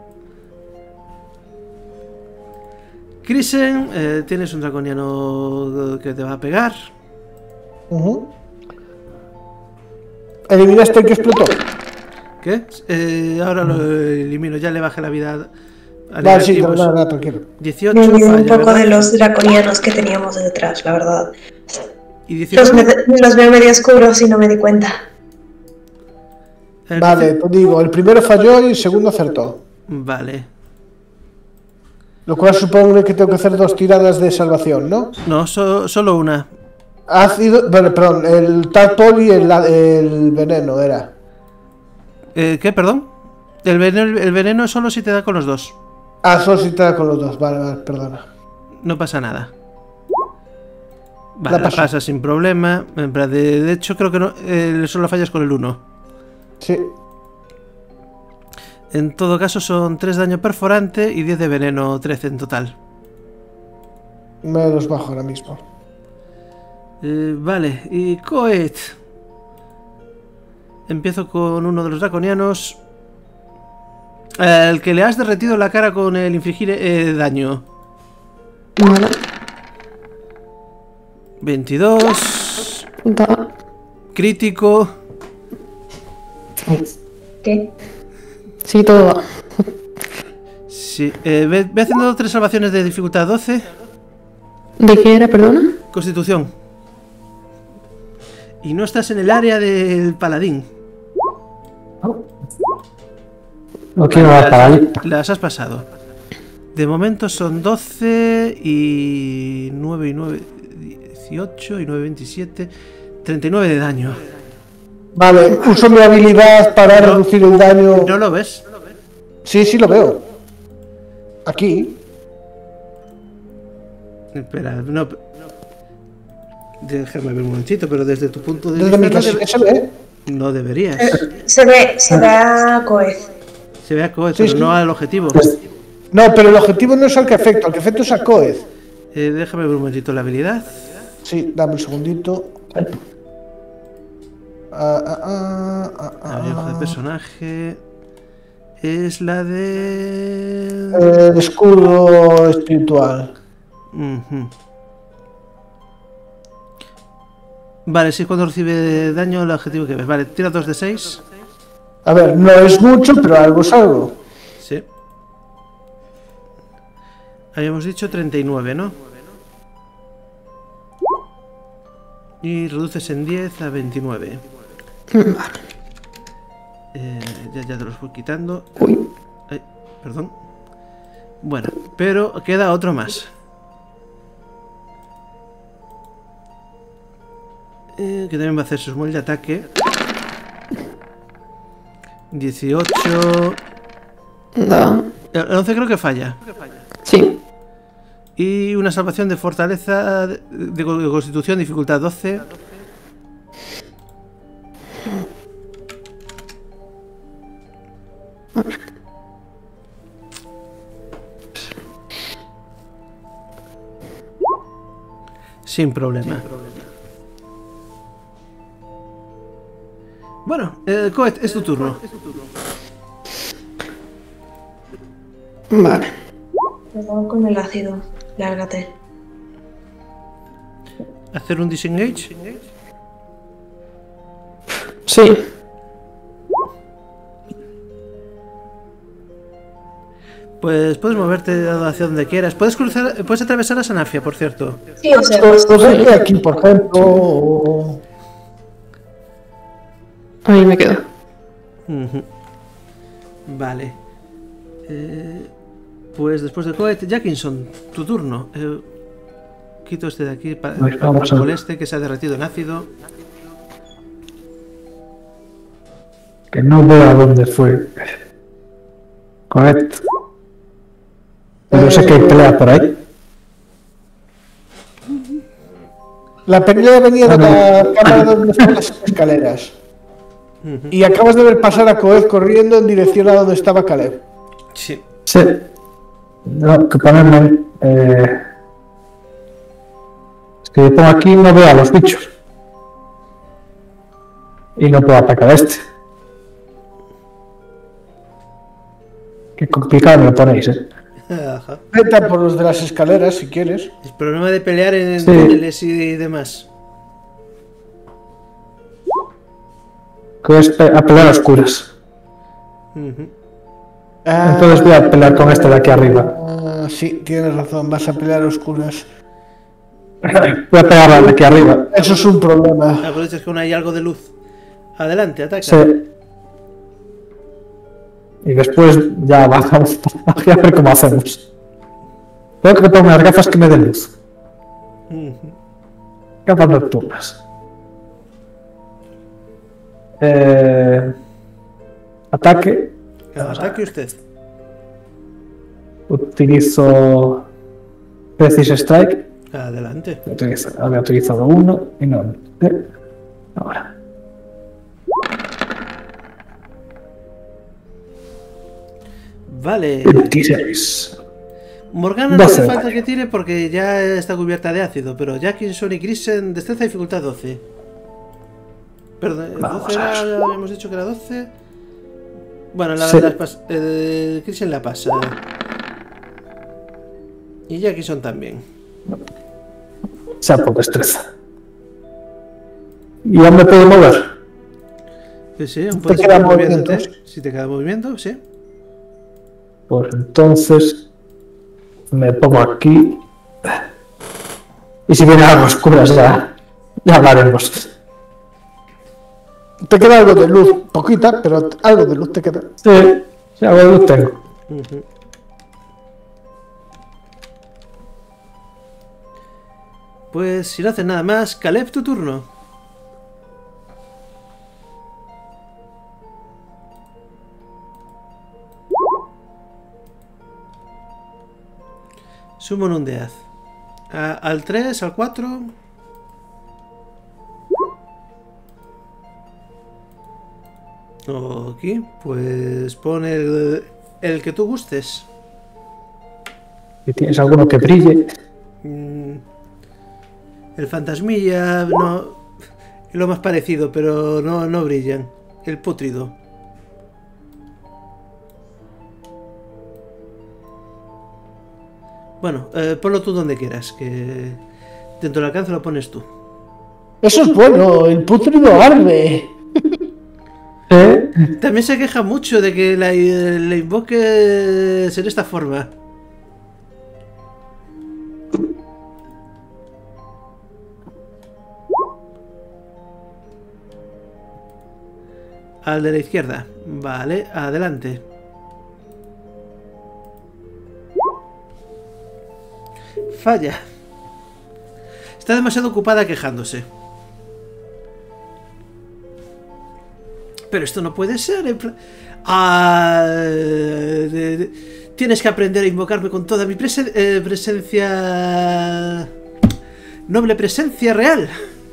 Krisen, tienes un draconiano que te va a pegar. ¿Eliminaste el que explotó? ¿Qué? Ahora lo elimino, ya le bajé la vida a Vale, sí, negativos. nada, tranquilo. 18 Me olvidé un falla, poco ¿verdad? de los draconianos que teníamos detrás, la verdad. Y 18. Los veo medio oscuros y no me di cuenta. Vale, te digo, el primero falló y el segundo acertó. Vale. Lo cual supone que tengo que hacer 2 tiradas de salvación, ¿no? No, solo una. Ácido, vale, perdón, el tadpole y el veneno era. ¿Qué? Perdón. El veneno solo si te da con los dos. Ah, solo si te da con los 2, vale, perdona. No pasa nada. Vale, La la paso. pasa sin problema. En plan, de hecho, creo que no, solo fallas con el 1. Sí, En todo caso, son 3 daño perforante y 10 de veneno, 13 en total. me los bajo ahora mismo. Vale, y Coet. Empiezo con uno de los draconianos. El que le has derretido la cara con el infligir daño. Vale. 22. Da. Crítico. ¿Qué? Sí, todo da. Sí. Ve haciendo 3 salvaciones de dificultad 12. ¿De qué era, perdona? Constitución. Y no estás en el área del paladín. No quiero dar para ahí. Las has pasado. De momento son 12 y 9 y 9, 18 y 9, 27, 39 de daño. Vale, uso mi habilidad para reducir el daño. ¿No lo ves? Sí, sí lo veo. Aquí. Espera, no. Déjame ver un momentito, pero desde tu punto de Desde mi vista casa se ve. no deberías. Se ve a Coez. Se ve a Coet, Sí, pero sí. no al objetivo. No, pero el objetivo no es al que afecto es a Coez. Déjame ver un momentito la habilidad. Sí, dame un segundito. Abrir hoja de personaje. Es la de... Escudo espiritual. Ujú. Vale, sí, cuando recibe daño el objetivo que ves. Vale, tira 2 de 6. A ver, no es mucho, pero algo es algo. Sí. Habíamos dicho 39, ¿no? Y reduces en 10 a 29. Vale. Ya te los voy quitando. Uy. Ay, perdón. Bueno, pero queda otro más. Que también va a hacer su small de ataque. 18. Da. El 11 creo que falla. Sí. Y una salvación de fortaleza de constitución, dificultad 12. Sin problema. Bueno, Coet, es tu turno. Vale. Cuidado con el ácido. Lárgate. Hacer un disengage. Sí. Pues puedes moverte hacia donde quieras. Puedes cruzar, puedes atravesar a Sanafia, por cierto. Sí, o sea, Pues aquí, por ejemplo. Ahí me quedo. Ujú. Vale. Pues después de Coet, Jackinson, tu turno. Quito este de aquí para Pues vamos a ver. este que se ha derretido en ácido. Que no veo a dónde fue. Correcto. Pero sé que hay pelea por ahí. La pelea venía de la cámara donde están las escaleras. Y acabas de ver pasar a Coez corriendo en dirección a donde estaba Caleb. Sí. Sí. No, que ponerme. Es que yo pongo aquí y no veo a los bichos. Y no puedo atacar a este. Qué complicado me lo ponéis, Ajá. Vete a por los de las escaleras si quieres. El problema de pelear en Sí. túneles y demás. Que es a pelear a oscuras. Ujú. Entonces voy a pelear con este de aquí arriba. Sí, tienes razón, vas a pelear a oscuras. Voy a pegar al de aquí arriba. Eso es un problema. Aprovechas que aún hay algo de luz. Adelante, ataca. Sí. Y después ya bajamos aquí a ver cómo hacemos. Tengo que poner unas gafas que me den luz. Ujú. Gafas nocturnas. Ataque. Ataque usted. Utilizo Precise Strike. Adelante. Había utilizado uno y no. Ahora. Vale. 26. Morgana no 12 hace de falta daño. que tire porque ya está cubierta de ácido, pero Jackinson y Chrisen, destreza y dificultad 12. Perdón, Vamos 12 a era, ver. habíamos dicho que era 12. Bueno, la Sí. verdad, Krisen la pasa. Y Jackson también. Sea por destreza. ¿Y aún me puedo mover? Sí, aún puedes queda seguir moviéndote. movimiento. Si te queda movimiento, sí. Pues entonces me pongo aquí. Y si viene algo oscuras ya hablaremos. Te queda algo de luz, poquita, pero algo de luz te queda. Sí, algo de luz tengo. Ujú. Pues si no haces nada más, Caleb, tu turno. Summon un Death. Al 3, al 4. Aquí, pues pon el que tú gustes. Si tienes alguno que brille. Mm, El fantasmilla no es lo más parecido, pero no brillan. El pútrido. Bueno, ponlo tú donde quieras, que dentro del alcance lo pones tú. Eso es bueno, el putrido arde. También se queja mucho de que la invoques en esta forma. Al de la izquierda. Vale, adelante. Falla. Está demasiado ocupada quejándose. Pero esto no puede ser. Tienes que aprender a invocarme con toda mi presencia... Noble presencia real.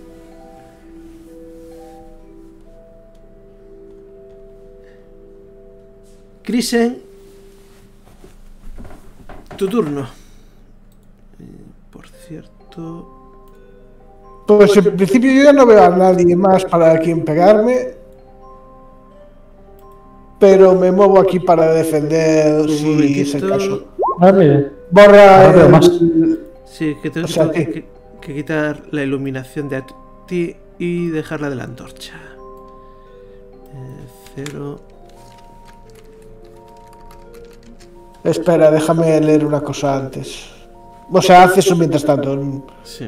Krisen, tu turno. Por cierto... Pues en principio yo ya no veo a nadie más para quien pegarme. Pero me muevo aquí para defender si es el caso. Vale. Borra Ahora veo más. Sí, que tengo O sea, que quitar la iluminación de ti y dejarla de la antorcha. 0... Espera, déjame leer una cosa antes. O sea, haz eso mientras tanto. Sí.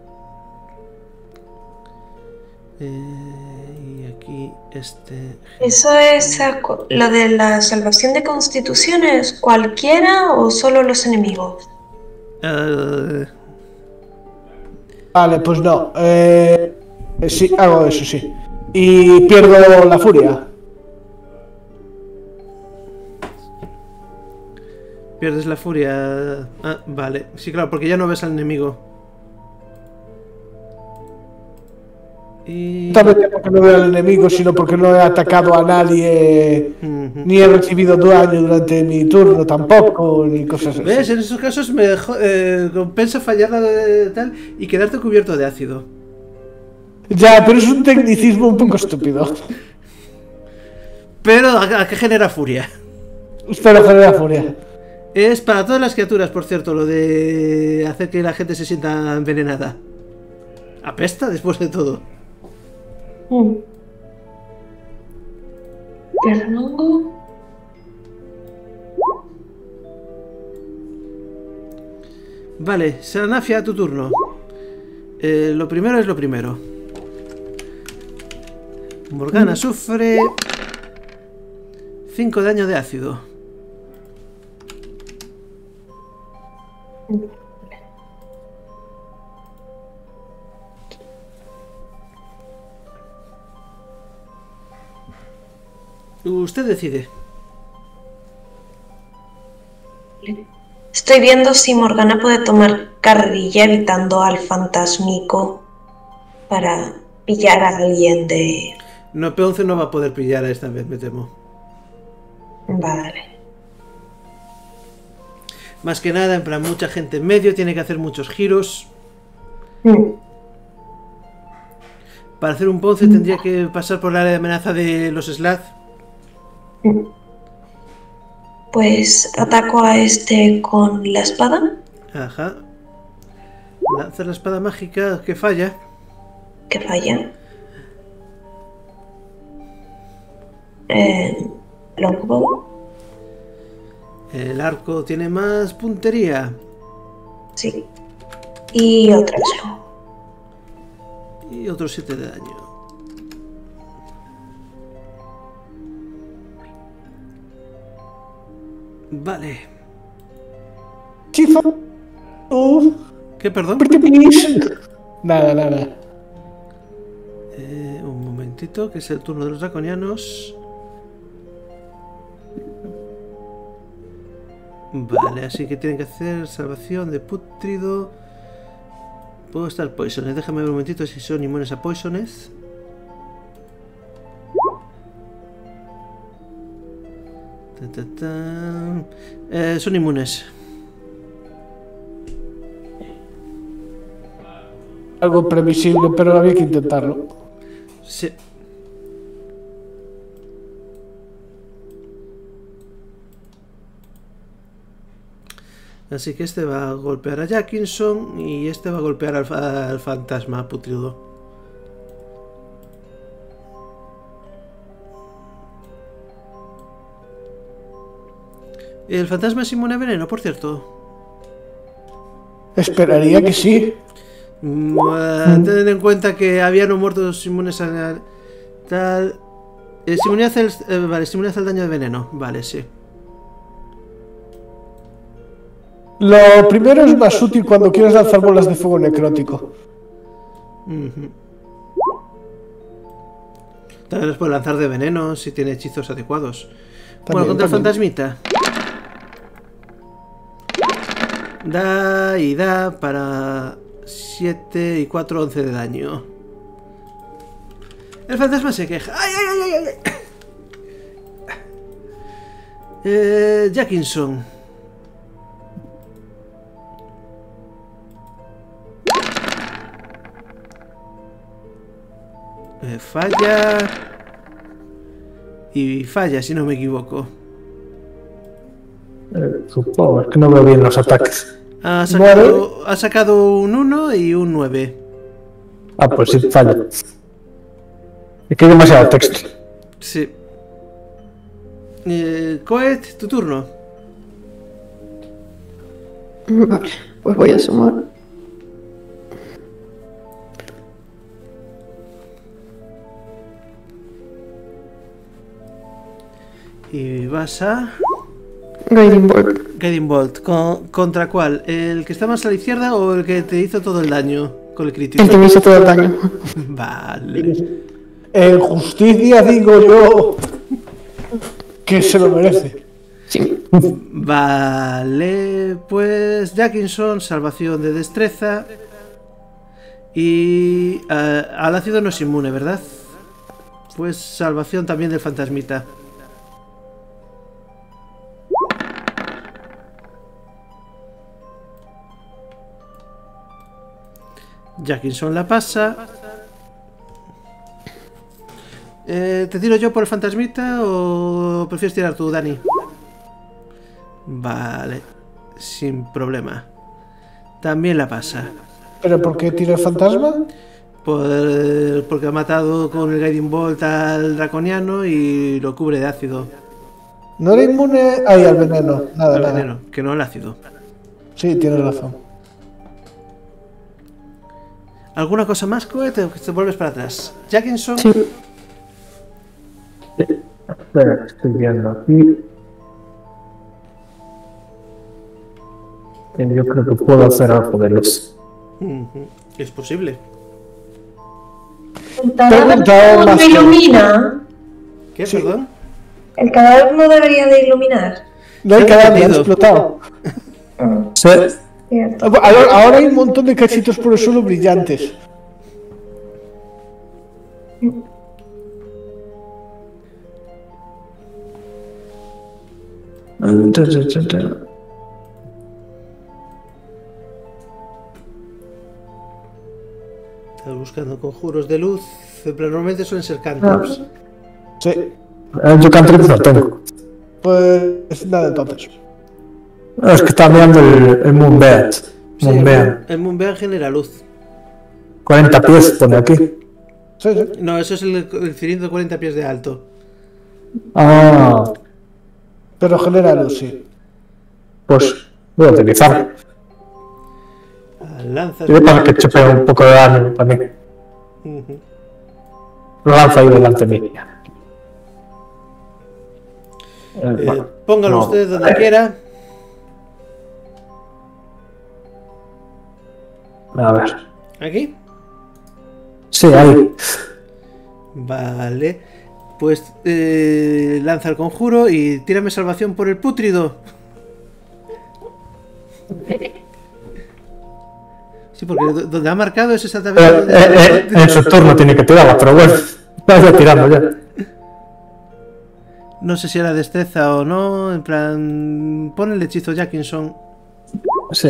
Y aquí este... ¿Eso es lo de la salvación de constituciones? ¿Cualquiera o solo los enemigos? Vale, pues no. Sí, hago eso, sí. Y pierdo la furia. Pierdes la furia... Ah, vale. Sí, claro, porque ya no ves al enemigo. Y... Tal vez no porque no veo al enemigo, sino porque no he atacado a nadie, Ujú. ni he recibido daño durante mi turno tampoco, ni cosas así. ¿Ves? En esos casos me compensa fallar la tal y quedarte cubierto de ácido. Ya, pero es un tecnicismo un poco estúpido. Pero ¿a qué genera furia? Pero genera furia. Es para todas las criaturas, por cierto, lo de hacer que la gente se sienta envenenada. Apesta después de todo. Fernando. Vale, Sanafia, tu turno. Lo primero es lo primero. Morgana sufre 5 de daño de ácido. Usted decide. Estoy viendo si Morgana puede tomar carrilla evitando al fantasmico para pillar a alguien de... No, P11 no va a poder pillar esta vez, me temo. Vale. Más que nada, en plan, mucha gente en medio, tiene que hacer muchos giros. Para hacer un ponce tendría que pasar por el área de amenaza de los Slath. Pues ataco a este con la espada, Ajá. Lanza la espada mágica que falla. que falla. Longbow, El arco tiene más puntería. sí. Y otra slow. Y otros 7 de daño. Vale. Chifa. ¿Qué, perdón? Pretty please. Nada. Un momentito, que es el turno de los draconianos. Vale, así que tienen que hacer salvación de putrido. Puedo estar poisoned. Déjame ver un momentito si son inmunes a poisoned. Son inmunes. Algo previsible, pero había que intentarlo. Sí. Así que este va a golpear a Jackinson y este va a golpear al fantasma putrido. El fantasma es inmune a veneno, por cierto. Esperaría que sí. Tened en cuenta que había no muertos inmunes a tal. Vale, es inmunidad al daño de veneno. Vale, sí. Lo primero es más útil cuando quieres lanzar bolas de fuego necrótico. También los puede lanzar de veneno si tiene hechizos adecuados. También, Bueno, contra el también. fantasmita. Da y da para 7 y 4, 11 de daño. El fantasma se queja. ¡Ay, ay, ay, ay! Jackinson. Falla. Y falla, si no me equivoco. Supongo, es que no veo bien los ataques. Ha sacado un 1 y un 9. Ah, pues sí, fallo. Es que hay demasiado texto. Sí. Coet, tu turno. Vale, pues voy a sumar. Y vas a... Guiding Bolt. Guiding Bolt. ¿Contra cuál? ¿El que está más a la izquierda o el que te hizo todo el daño con el crítico? El que me hizo todo el daño. Vale. En justicia digo yo que se lo merece. Sí. Vale, pues Jackinson, salvación de destreza. Y al ácido no es inmune, ¿verdad? Pues salvación también del fantasmita. Jackinson la pasa. ¿Te tiro yo por el fantasmita o prefieres tirar tú, Dani? Vale, sin problema. También la pasa. ¿Pero por qué tira el fantasma? Porque ha matado con el Guiding Bolt al draconiano y lo cubre de ácido. No era inmune al veneno. Nada, Al nada. veneno, que no al ácido. Sí, tienes razón. ¿Alguna cosa más, Coe? Te vuelves para atrás. Jackinson. Sí. Espera, estoy viendo aquí. Yo creo que puedo hacer algo de los. Es posible. ¿El cadáver Preguntado no más que- ilumina? ¿Qué, Sí. perdón? ¿El cadáver no debería de iluminar? No hay Se ha cadáver, han entendido. explotado. Sí. Cierto. Ahora hay un montón de cachitos por el suelo brillantes. Estás buscando conjuros de luz. Pero normalmente suelen ser cantrips. Sí. Yo cantrips no tengo. Pues nada, entonces. No, es que está mirando el Moonbeam. Sí, Moonbeam. el Moonbeam genera luz. 40 pies pone aquí. Sí, sí. No, eso es el cilindro de 40 pies de alto. Ah, Pero genera luz, sí. pues voy a utilizarlo. Lanzas. Y de paso que chopea un poco de daño también. Ujú. Lo lanza ahí delante mía. Bueno, Póngalo no. usted donde quiera. A ver. ¿Aquí? Sí, ahí. Vale. Pues lanza el conjuro y tírame salvación por el pútrido. Sí, porque donde ha marcado es exactamente... En su turno tiene que tirarla, pero bueno. La voy tirando ya. No sé si era destreza o no. En plan... Pon el hechizo Jackinson. Sí.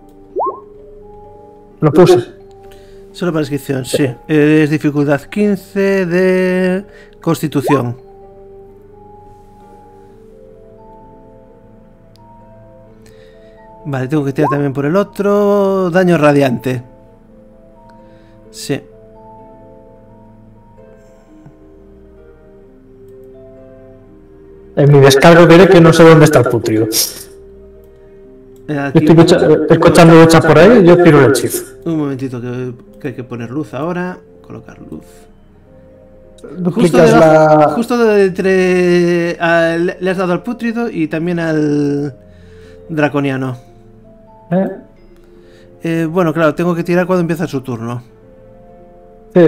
Lo puse. Solo para inscripción, sí. Es dificultad 15 de Constitución. Vale, tengo que tirar también por el otro. Daño radiante. Sí. En mi descargo diré que no sé dónde está el putrido. Aquí- Yo estoy escuchando lucha por ahí, yo tiro el hechizo. Un momentito que hay que poner luz ahora. Colocar luz. Duplicas Justo de entre... le has dado al pútrido y también al draconiano. Bueno, claro, tengo que tirar cuando empieza su turno. Sí.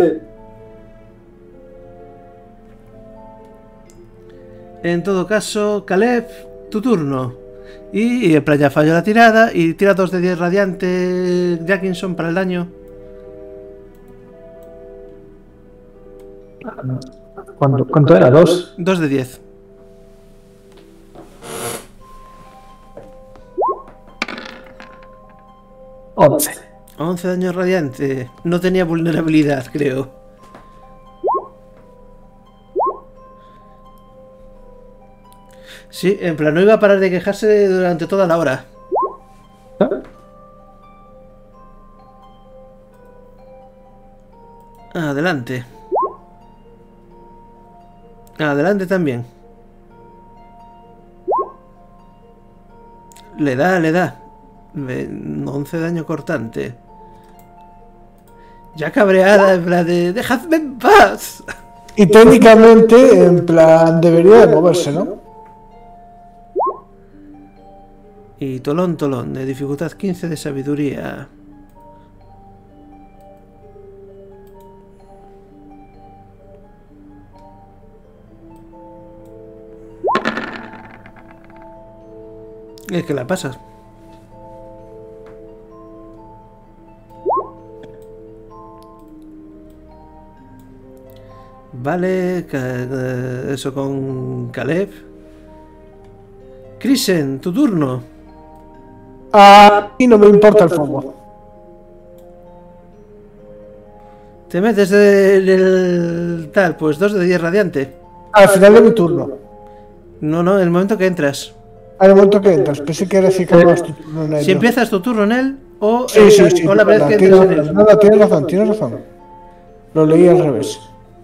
En todo caso, Caleb, tu turno. Y en plan ya falló la tirada y tira 2 de 10 radiante Jackinson para el daño. ¿Cuánto era? ¿2? 2 de 10. Once. 11 daño radiante. No tenía vulnerabilidad, creo. Sí, en plan no iba a parar de quejarse durante toda la hora. Adelante. Adelante también. Le da. 11 daño cortante. Ya cabreada, en plan de... ¡Dejadme en paz! Y técnicamente, en plan, debería de moverse, ¿no? Y Tolón, de dificultad 15 de sabiduría. Es que la pasas. Vale, eso con Caleb. Krisen, tu turno. Y no me importa el fuego. Te metes del tal, pues 2 de 10 radiante. Al final de mi turno. No, en el momento que entras. Al momento que entras, pensé que era así que acabas tu turno en ello. Si empiezas tu turno en él, o, Sí, o la vez que tienes, entras en él. nada, tienes razón. Lo leí al revés.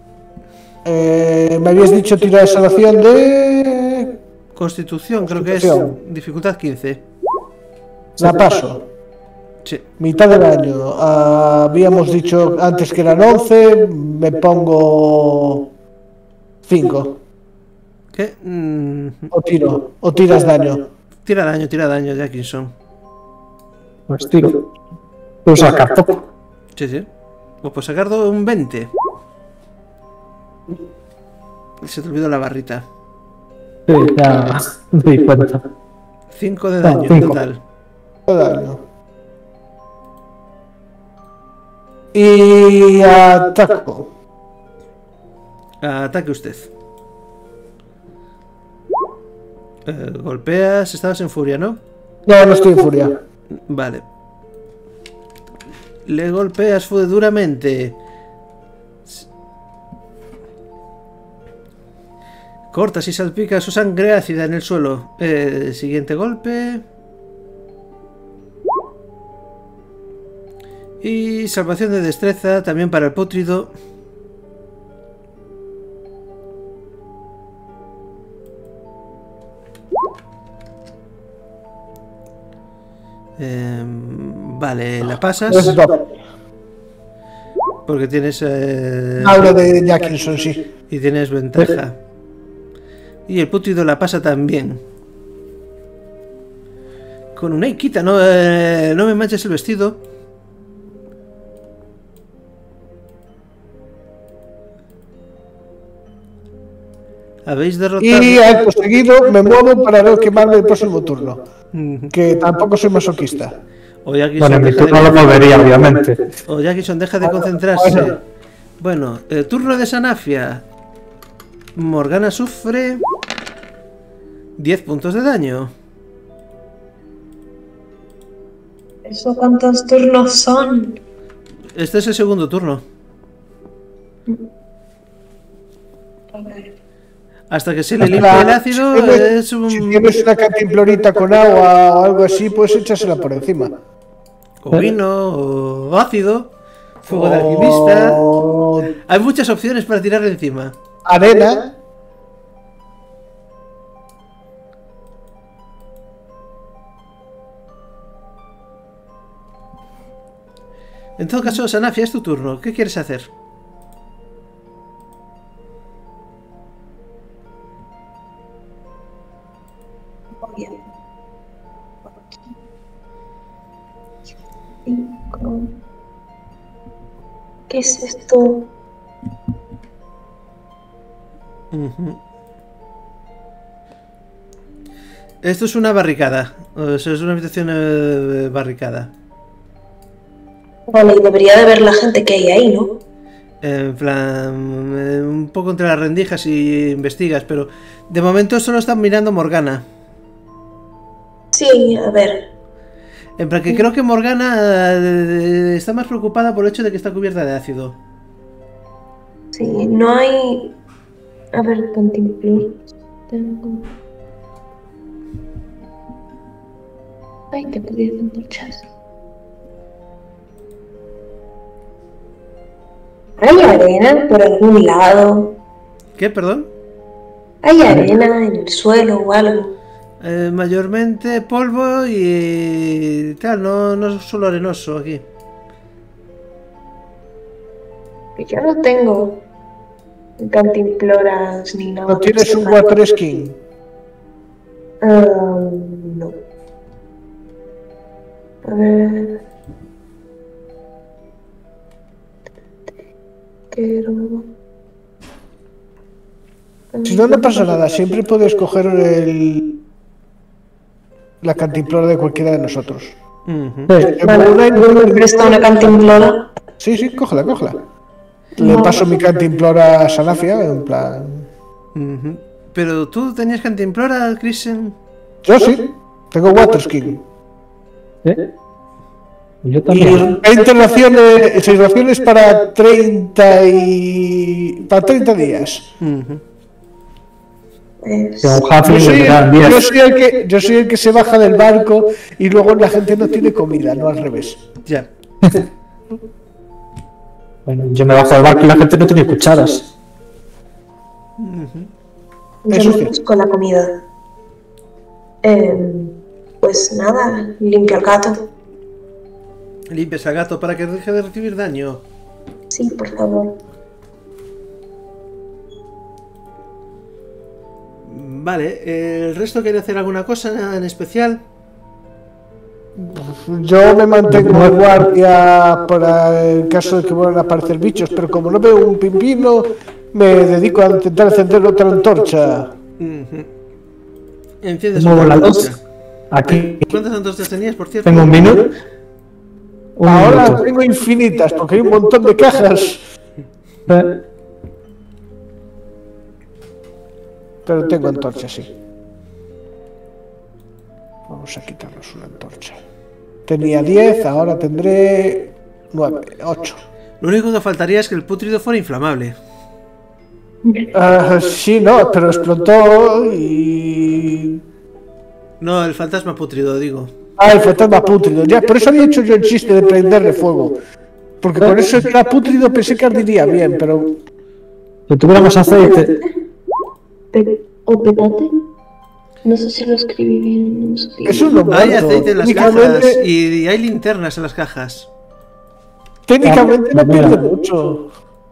Me habías dicho tirar de salvación de... Constitución, creo que es Constitución. dificultad 15. La paso. Sí. Mitad del año. Habíamos dicho antes que eran 11. Me pongo 5. ¿Qué? O tiras daño. Tira daño, Jackinson. Pues tiro. Puedo sacar poco. Sí. Pues puedes sacar un 20. Se te olvidó la barrita. Sí, ya me di cuenta. 5 de daño en cinco. total. Daño. Y ataco. Ataque usted. Golpeas, estabas en furia, ¿no? No estoy en furia. Vale. Le golpeas duramente. Cortas y salpicas su sangre ácida en el suelo. Siguiente golpe. Y salvación de destreza también para el pútrido. Vale, la pasas. Porque tienes... Hablo de Jackinson, sí. Y tienes ventaja. Y el pútrido la pasa también. Con una quita, no me manches el vestido. Habéis derrotado. Y acto seguido me muevo para no quemarme el próximo turno. Que tampoco soy masoquista. O Jackson Bueno, en mi deja turno lo movería, obviamente. O Jackson deja de concentrarse. Bueno, el turno de Sanafia. Morgana sufre 10 puntos de daño. ¿Eso cuántos turnos son? Este es el segundo turno. A ver. Hasta que se le limpie el ácido, es un... Si tienes una cantimplorita con agua o algo así, pues échasela por encima. O vino, o ácido, fuego de alquimista. O Hay muchas opciones para tirarle encima. arena. En todo caso, Sanafia, es tu turno. ¿Qué quieres hacer? Bien. Cinco. ¿Qué es esto? Ujú. Esto es una barricada. O sea, es una habitación barricada. Vale, y debería de ver la gente que hay ahí, ¿no? En plan, un poco entre las rendijas y investigas, pero de momento solo están mirando Morgana. Sí, a ver. En plan, que creo que Morgana está más preocupada por el hecho de que está cubierta de ácido. Sí, no hay... A ver, cantimplor. Tengo... Ay, te podía hacer antorchas. ¿Hay arena por algún lado? ¿Qué, perdón? ¿Hay arena en el suelo o algo? Mayormente polvo y tal, no es solo arenoso aquí. Que yo no tengo cantimploras ni nada. ¿No tienes un water skin? No. A ver. Quiero... Si no, no pasa nada. Siempre puedes coger la cantimplora de cualquiera de nosotros. Ujú. Vale, ¿me presta una cantimplora? Sí, sí, cógela, cógela. Le paso mi cantimplora a Sanafia, en plan... Ujú. Pero tú tenías cantimplora, Christian. Yo sí, tengo water skin. Yo Y también. 20 raciones, 6 raciones para 30 días. Ujú. Pues... Que a un halfling le dan 10. Yo soy el que se baja del barco y luego la gente no tiene comida, no al revés. Ya. Bueno, yo me bajo del barco y la gente no tiene cucharas. Yo Eso me sí. busco la comida. Pues nada, limpio al gato. Limpias al gato para que deje de recibir daño. Sí, por favor. Vale, ¿el resto quiere hacer alguna cosa en especial? Yo me mantengo de guardia para el caso de que vuelvan a aparecer bichos, pero como no veo un pingüino, me dedico a intentar encender otra antorcha. Ujú. Enciendes Muevo otra las antorcha. dos. Aquí ¿Cuántas antorchas tenías, por cierto? tengo un minuto. Un Ahora minuto. tengo infinitas porque hay un montón de cajas, pero tengo antorchas, sí. Vamos a quitarnos una antorcha. Tenía 10, ahora tendré 9, 8. Lo único que faltaría es que el pútrido fuera inflamable. Sí, no, pero explotó y... No, el fantasma putrido, digo. Ah, el fantasma pútrido. Ya, por eso había hecho yo el chiste de prenderle fuego. Porque con eso era pútrido pensé que ardiría bien, pero... Si tuviéramos aceite. ¿O petate? No sé si lo escribí bien. No sé si... Es uno Hay muerto. aceite en las cajas y hay linternas en las cajas. Técnicamente no Mira. pierde mucho.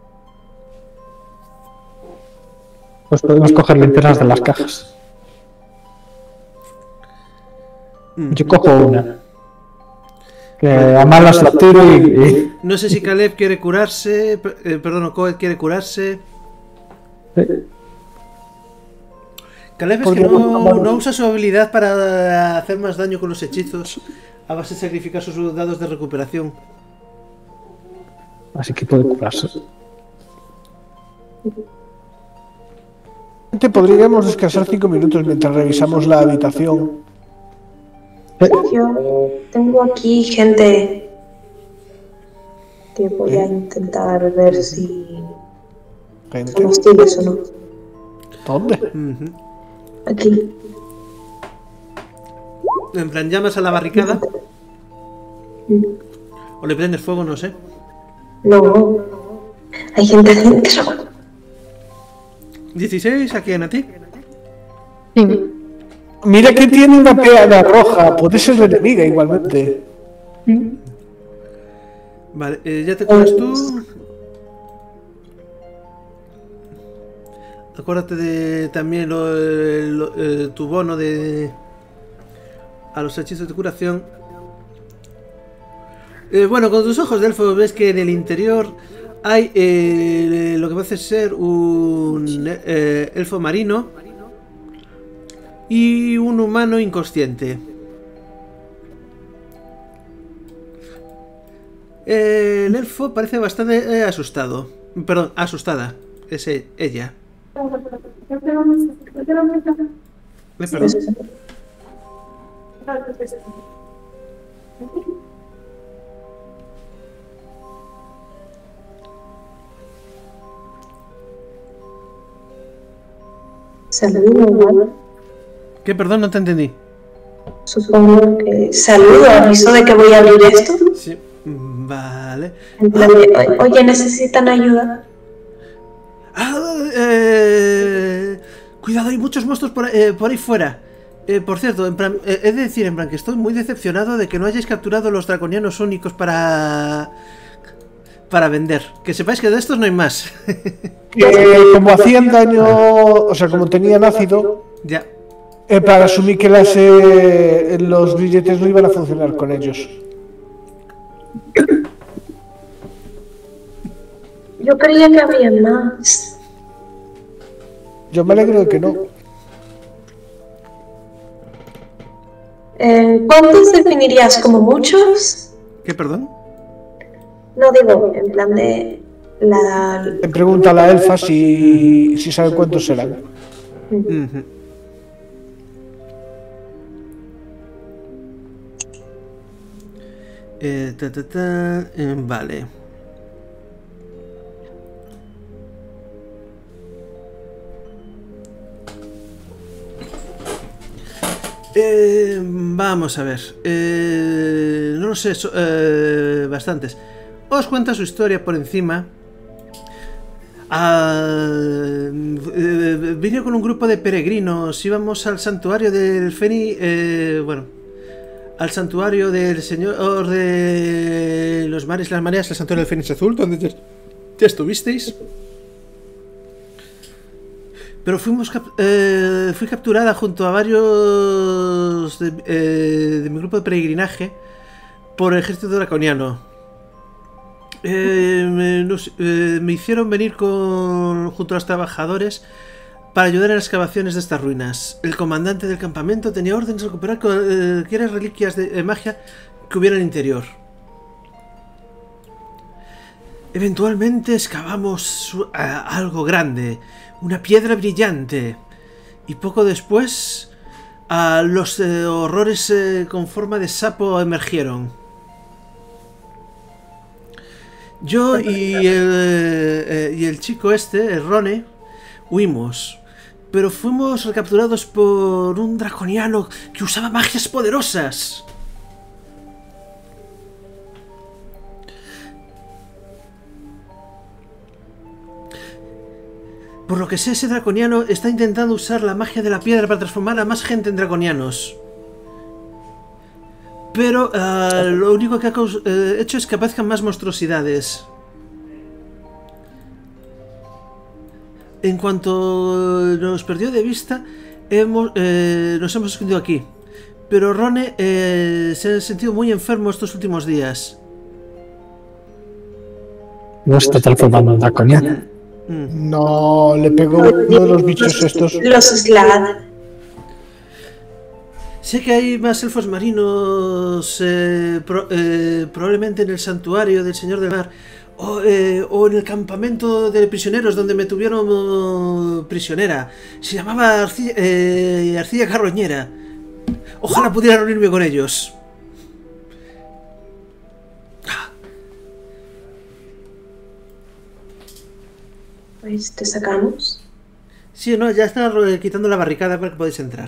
Pues podemos coger linternas de las cajas. Yo cojo una. Que a malas la tiro y... No sé si Caleb quiere curarse. Perdón, o Coed quiere curarse. Caleb es que no usa su habilidad para hacer más daño con los hechizos a base de sacrificar sus dados de recuperación. Así que puede curarse. Podríamos descansar 5 minutos mientras revisamos la habitación. Yo tengo aquí gente que voy a intentar ver si Gente. son hostiles o no. ¿Dónde? Aquí. En plan, llamas a la barricada o le prendes fuego, no sé. No. Hay gente adentro. 16, ¿a quién? ¿A ti? Sí. Mira que tiene una peana roja. Puede ser la enemiga igualmente. Vale, ya te curas tú. Acuérdate de también tu bono de a los hechizos de curación. Bueno, con tus ojos de elfo ves que en el interior hay lo que parece ser un elfo marino y un humano inconsciente. El elfo parece bastante asustado. Perdón, asustada. Es ella. Perdón. Saludo, ¿no? ¿Qué? Perdón, no te entendí. Supongo que... Saludo, aviso de que voy a abrir esto. Sí. Vale. En plan de, oye, ¿necesitan ayuda? Cuidado, hay muchos monstruos por ahí fuera. Por cierto, en plan, he de decir, en plan, que estoy muy decepcionado de que no hayáis capturado los draconianos únicos para vender. Que sepáis que de estos no hay más. Como hacían daño, o sea, como tenían ácido, Ya. para asumir que los billetes no iban a funcionar con ellos. Yo creía que había más. Yo me alegro de que no. ¿Cuántos definirías como muchos? ¿Qué, perdón? No digo, en plan de... Le pregunta a la elfa si sabe cuántos serán. Ujú. Vale. Vamos a ver. No lo sé, bastantes. Os cuenta su historia por encima. Vine con un grupo de peregrinos. Íbamos al santuario del Feni. Bueno, al santuario del Señor de los Mares y las Mareas, el santuario del Fénix Azul, donde ya estuvisteis. Pero fui capturada junto a varios de mi grupo de peregrinaje por el ejército draconiano. Me hicieron venir junto a los trabajadores para ayudar en las excavaciones de estas ruinas. El comandante del campamento tenía órdenes de recuperar cualquier reliquias de magia que hubiera en el interior. Eventualmente excavamos algo grande, una piedra brillante, y poco después los horrores con forma de sapo emergieron. Yo y el chico este, el Rone, huimos, pero fuimos recapturados por un draconiano que usaba magias poderosas. Por lo que sé, ese draconiano está intentando usar la magia de la piedra para transformar a más gente en draconianos. Pero lo único que ha hecho es que aparezcan más monstruosidades. En cuanto nos perdió de vista, nos hemos escondido aquí. Pero Rone se ha sentido muy enfermo estos últimos días. No está transformando en draconiano. No, le pegó uno de los bichos estos. Los Slad. Sé que hay más elfos marinos, probablemente en el santuario del Señor del Mar, o en el campamento de prisioneros donde me tuvieron prisionera. Se llamaba Arcilla Carroñera. Ojalá pudiera reunirme con ellos. Pues te sacamos. Sí, no, ya está quitando la barricada para que podáis entrar.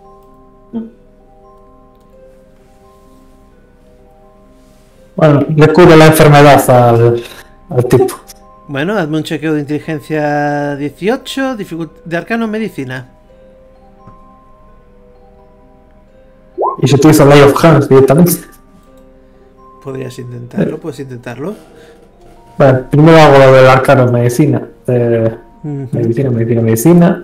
Bueno, le cura la enfermedad al tipo. Bueno, hazme un chequeo de inteligencia 18, de arcano en medicina. Y se utiliza Lay of Hands directamente. Podrías intentarlo, puedes intentarlo. Bueno, primero hago lo del arcano en medicina. Medicina.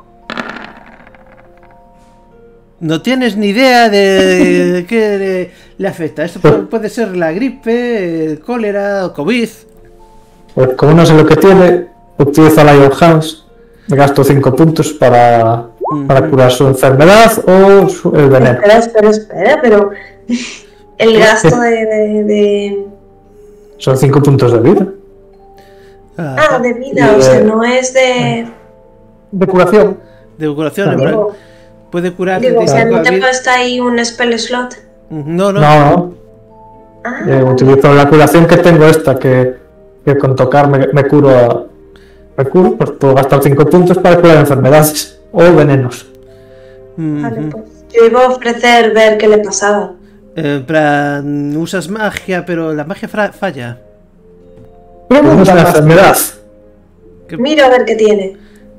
No tienes ni idea de qué le afecta. Esto puede ser la gripe, el cólera o COVID. Pues como no sé lo que tiene, utilizo Lay of Hands. Me gasto 5 puntos para curar su enfermedad o el veneno. Espera, pero el gasto de... Son 5 puntos de vida. De vida, o sea, no es de... De curación. De curación, Digo, puede curar. o sea, ¿no te cuesta ahí un spell slot? No. Utilizo la curación que tengo esta, que con tocar me curo, pues puedo gastar 5 puntos para curar enfermedades o venenos. Vale, pues yo iba a ofrecer ver qué le pasaba. Usas magia, pero la magia falla. Pero no es una enfermedad. Mira a ver qué tiene.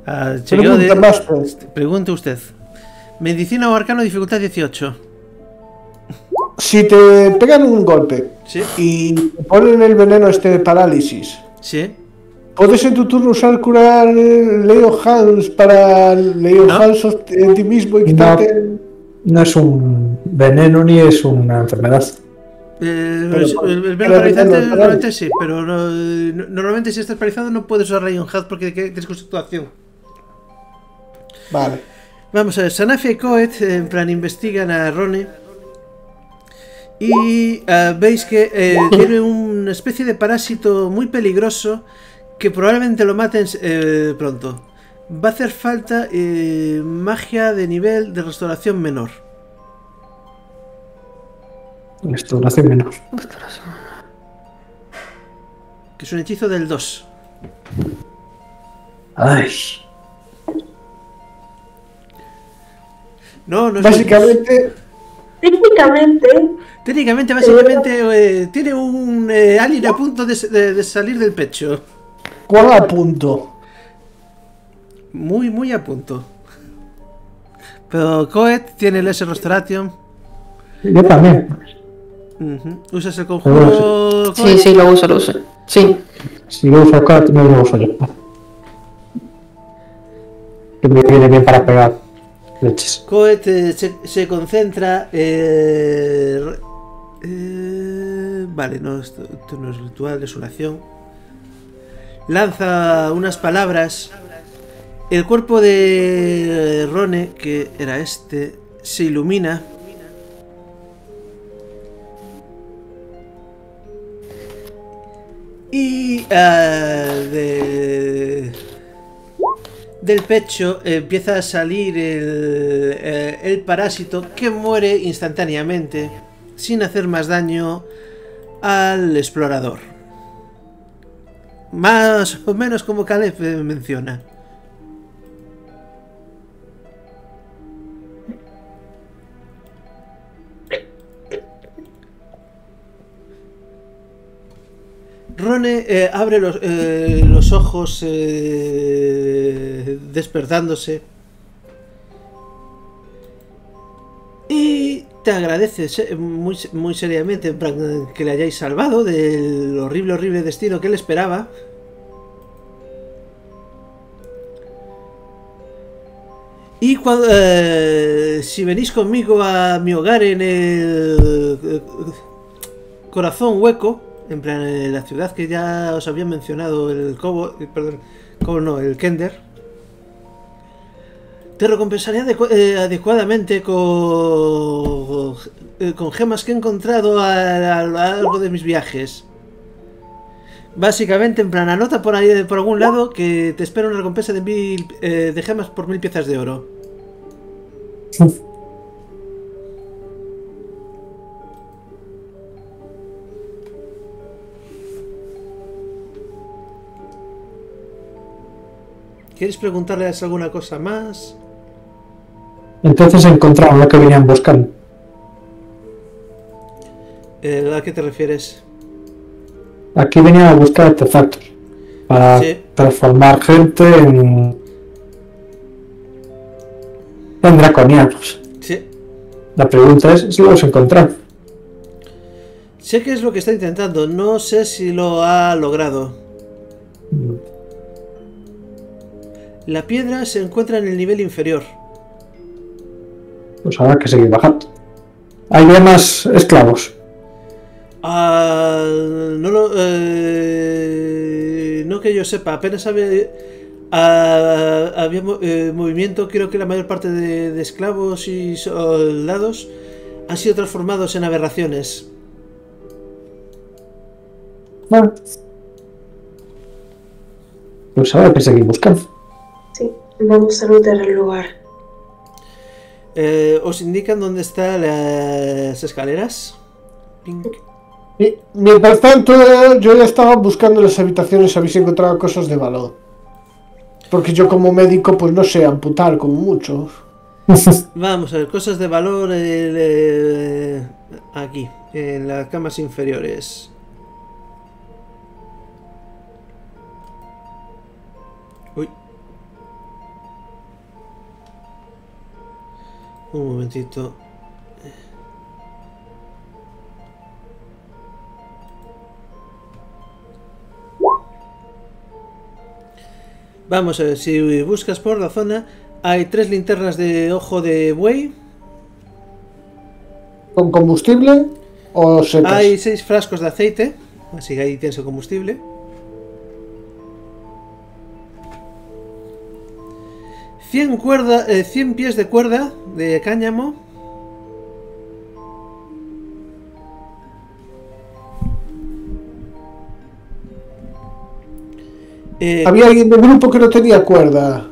Pregunte usted. Medicina o arcano, dificultad 18. Si te pegan un golpe, ¿Sí? Y te ponen el veneno de parálisis, ¿Sí? ¿puedes en tu turno usar curar Leo Hans para Leo Hans en ti mismo y quitarte? No es un veneno ni es una enfermedad. El veneno paralizante normalmente sí, pero normalmente si estás paralizado no puedes usar Lion Head porque tienes que usar tu acción. Vale. Vamos a ver, Sanafia y Coet en plan investigan a Rone y veis que tiene una especie de parásito muy peligroso que probablemente lo maten pronto. Va a hacer falta magia de nivel de restauración menor. Restauración menor. Que es un hechizo del 2. Ay. No es Básicamente... Técnicamente, básicamente, tiene un alien a punto de salir del pecho. ¿Cuál a punto? Muy a punto. Pero Coet tiene el S Restoration. Yo también. ¿Usas el conjuro? Sí, lo uso. Sí. Si lo uso acá, no lo uso yo. Que me viene bien para pegar leches. Coet se concentra. Vale, no, esto no es ritual, es una acción. Lanza unas palabras. El cuerpo de Rone, que era este, se ilumina. Y del pecho empieza a salir el parásito que muere instantáneamente sin hacer más daño al explorador. Más o menos como Caleb menciona. Rone abre los ojos despertándose y te agradece muy seriamente en plan, que le hayáis salvado del horrible destino que le esperaba. Y cuando, si venís conmigo a mi hogar en el corazón hueco, en plan en la ciudad que ya os había mencionado, el el Kender, te recompensaré adecuadamente con gemas que he encontrado a lo largo de mis viajes. Básicamente, en plan, anota por ahí, por algún lado, que te espera una recompensa de 1000 de gemas por 1000 piezas de oro. ¿Quieres preguntarles alguna cosa más? Entonces encontraron lo que venían buscando. ¿A qué te refieres? Aquí venían a buscar artefactos para transformar gente en draconianos. Sí. La pregunta es si los encontraron. Sé que es lo que está intentando, no sé si lo ha logrado. La piedra se encuentra en el nivel inferior. Pues habrá que seguir bajando. Hay más esclavos. No que yo sepa, apenas había movimiento. Creo que la mayor parte de esclavos y soldados han sido transformados en aberraciones. Bueno, pues habrá que seguir buscando. Sí, vamos a lootear el lugar. ¿Os indican dónde están las escaleras? Pink. Y, mientras tanto, yo ya estaba buscando las habitaciones a ver si encontraba cosas de valor. Porque yo como médico, pues no sé amputar como mucho. Vamos a ver, cosas de valor aquí, en las camas inferiores. Uy. Un momentito. Vamos a ver, si buscas por la zona, hay 3 linternas de ojo de buey. ¿Con combustible o setas? Hay 6 frascos de aceite, así que ahí tienes el combustible. $100 pies de cuerda de cáñamo. Había alguien del grupo que no tenía cuerda.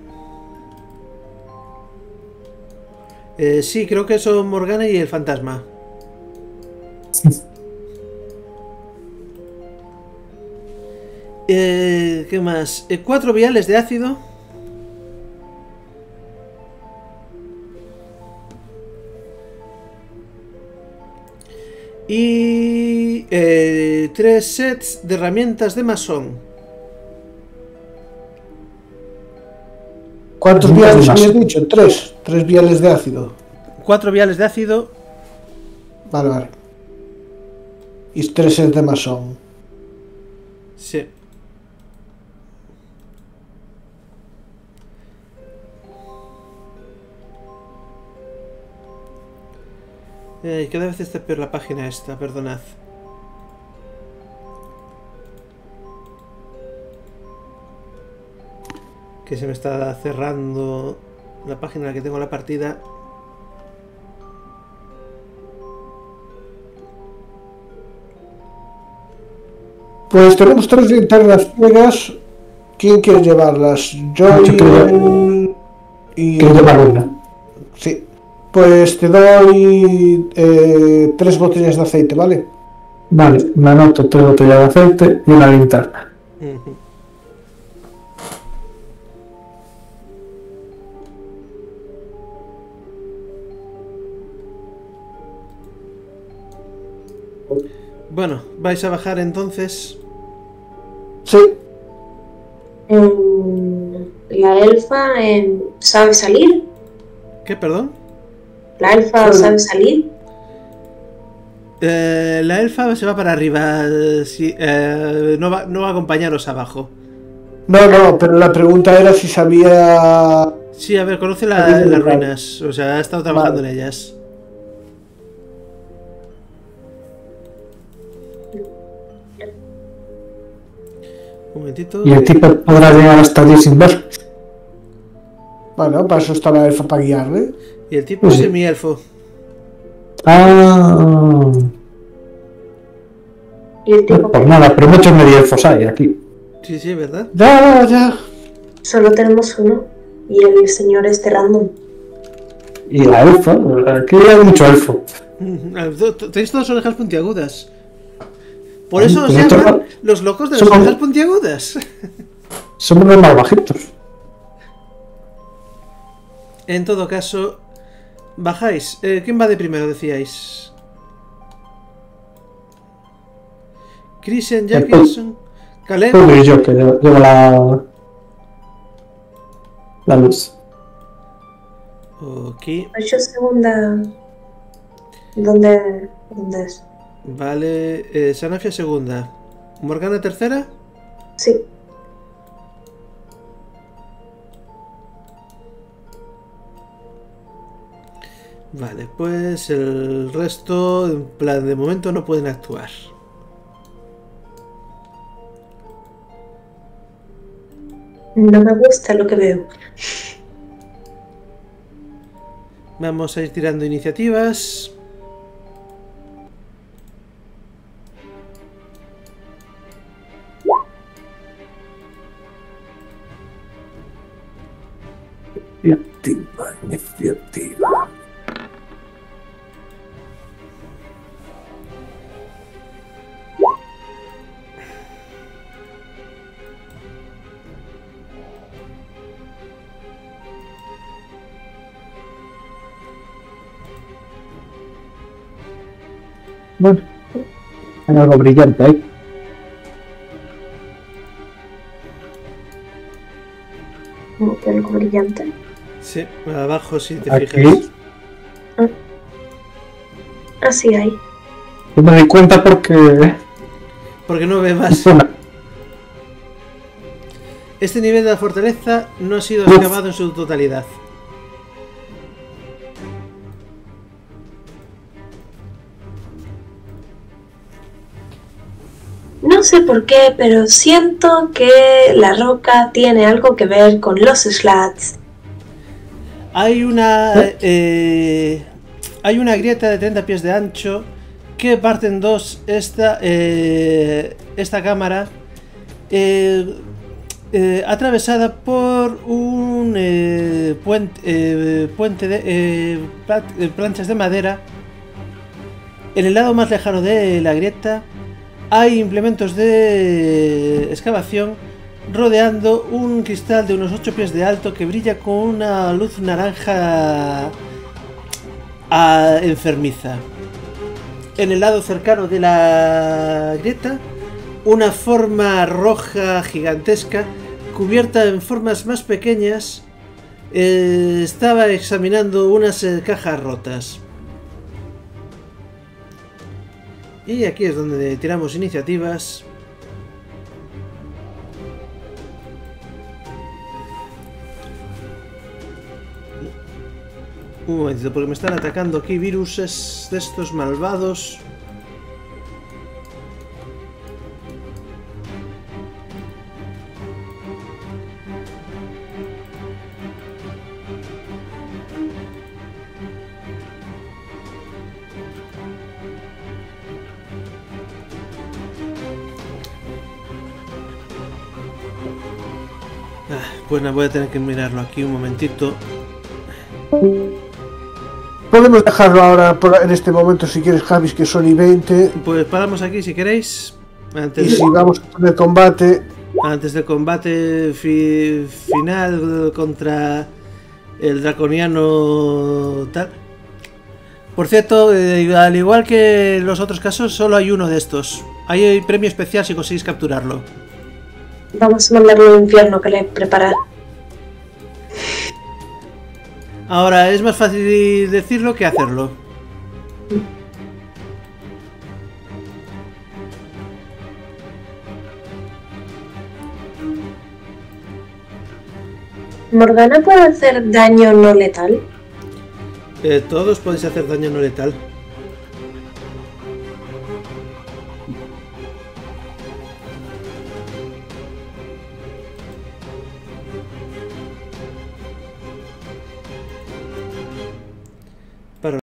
Sí, creo que son Morgana y el fantasma. ¿Qué más? 4 viales de ácido. Y 3 sets de herramientas de masón. ¿Cuántos viales habías dicho? 3. 3 viales de ácido. 4 viales de ácido. Vale, vale. Y 3 sets de masón. Sí. Cada vez está peor la página esta, perdonad. Que se me está cerrando la página en la que tengo la partida. Pues tenemos 3 linternas ciegas. ¿Quién quiere llevarlas? Yo y... Quiero llevar una. Sí. Pues te doy 3 botellas de aceite, ¿vale? Vale, me anoto 3 botellas de aceite y una linterna. Bueno, vais a bajar entonces. Sí. La elfa sabe salir. ¿Qué, perdón? La elfa Sí. sabe salir. La elfa se va para arriba. Sí, no va a acompañaros abajo. No, pero la pregunta era si sabía... Sí, a ver, conoce Vale. las ruinas. O sea, ha estado trabajando Vale. en ellas. Un momentito. Y el tipo podrá llegar hasta allí sin ver. Bueno, para eso está la elfa, para guiarle. Y el tipo es Sí. semi-elfo. Ah, Y el tipo pues nada, pero muchos medielfos hay aquí. Sí, sí, ¿verdad? Ya. solo tenemos uno. Y el señor este random. Y la elfa, aquí hay mucho elfo. Tenéis todas orejas puntiagudas. Por Ah, eso os nosotros llaman los locos de las somos- orejas puntiagudas. Somos los más bajitos. En todo caso, bajáis. ¿Quién va de primero, decíais? Christian Jackinson, Caleb. Pablo y yo, que llevo la luz. Ok, 8 segunda. ¿Dónde es? vale. Sanafia segunda. Morgana tercera. Sí. Vale, pues el resto, en plan, de momento no pueden actuar. No me gusta lo que veo. Vamos a ir tirando iniciativas. Iniciativa. Bueno, hay algo brillante ahí. Como que algo brillante. Sí, abajo si te Aquí. fijas. Así hay. Yo me di cuenta porque... Porque no ve más. Bueno, Este nivel de la fortaleza no ha sido Uf. excavado en su totalidad. No sé por qué, pero siento que la roca tiene algo que ver con los slats. Hay una grieta de 30 pies de ancho que parte en dos esta cámara, atravesada por un puente de planchas de madera. En el lado más lejano de la grieta hay implementos de excavación rodeando un cristal de unos 8 pies de alto que brilla con una luz naranja enfermiza. En el lado cercano de la grieta, una forma roja gigantesca, cubierta en formas más pequeñas, estaba examinando unas cajas rotas. Y aquí es donde tiramos iniciativas. Un momentito, porque me están atacando aquí viruses de estos malvados. Pues nada, voy a tener que mirarlo aquí un momentito. Podemos dejarlo ahora en este momento si quieres, Javis, que son y 20. Pues paramos aquí si queréis. Y Antes, si vamos con el combate, antes del combate final contra el draconiano tal. Por cierto, al igual que en los otros casos, solo hay uno de estos. Hay premio especial si conseguís capturarlo. Vamos a mandarlo al infierno que le he preparado. Ahora, es más fácil decirlo que hacerlo. ¿Morgana puede hacer daño no letal? Todos podéis hacer daño no letal.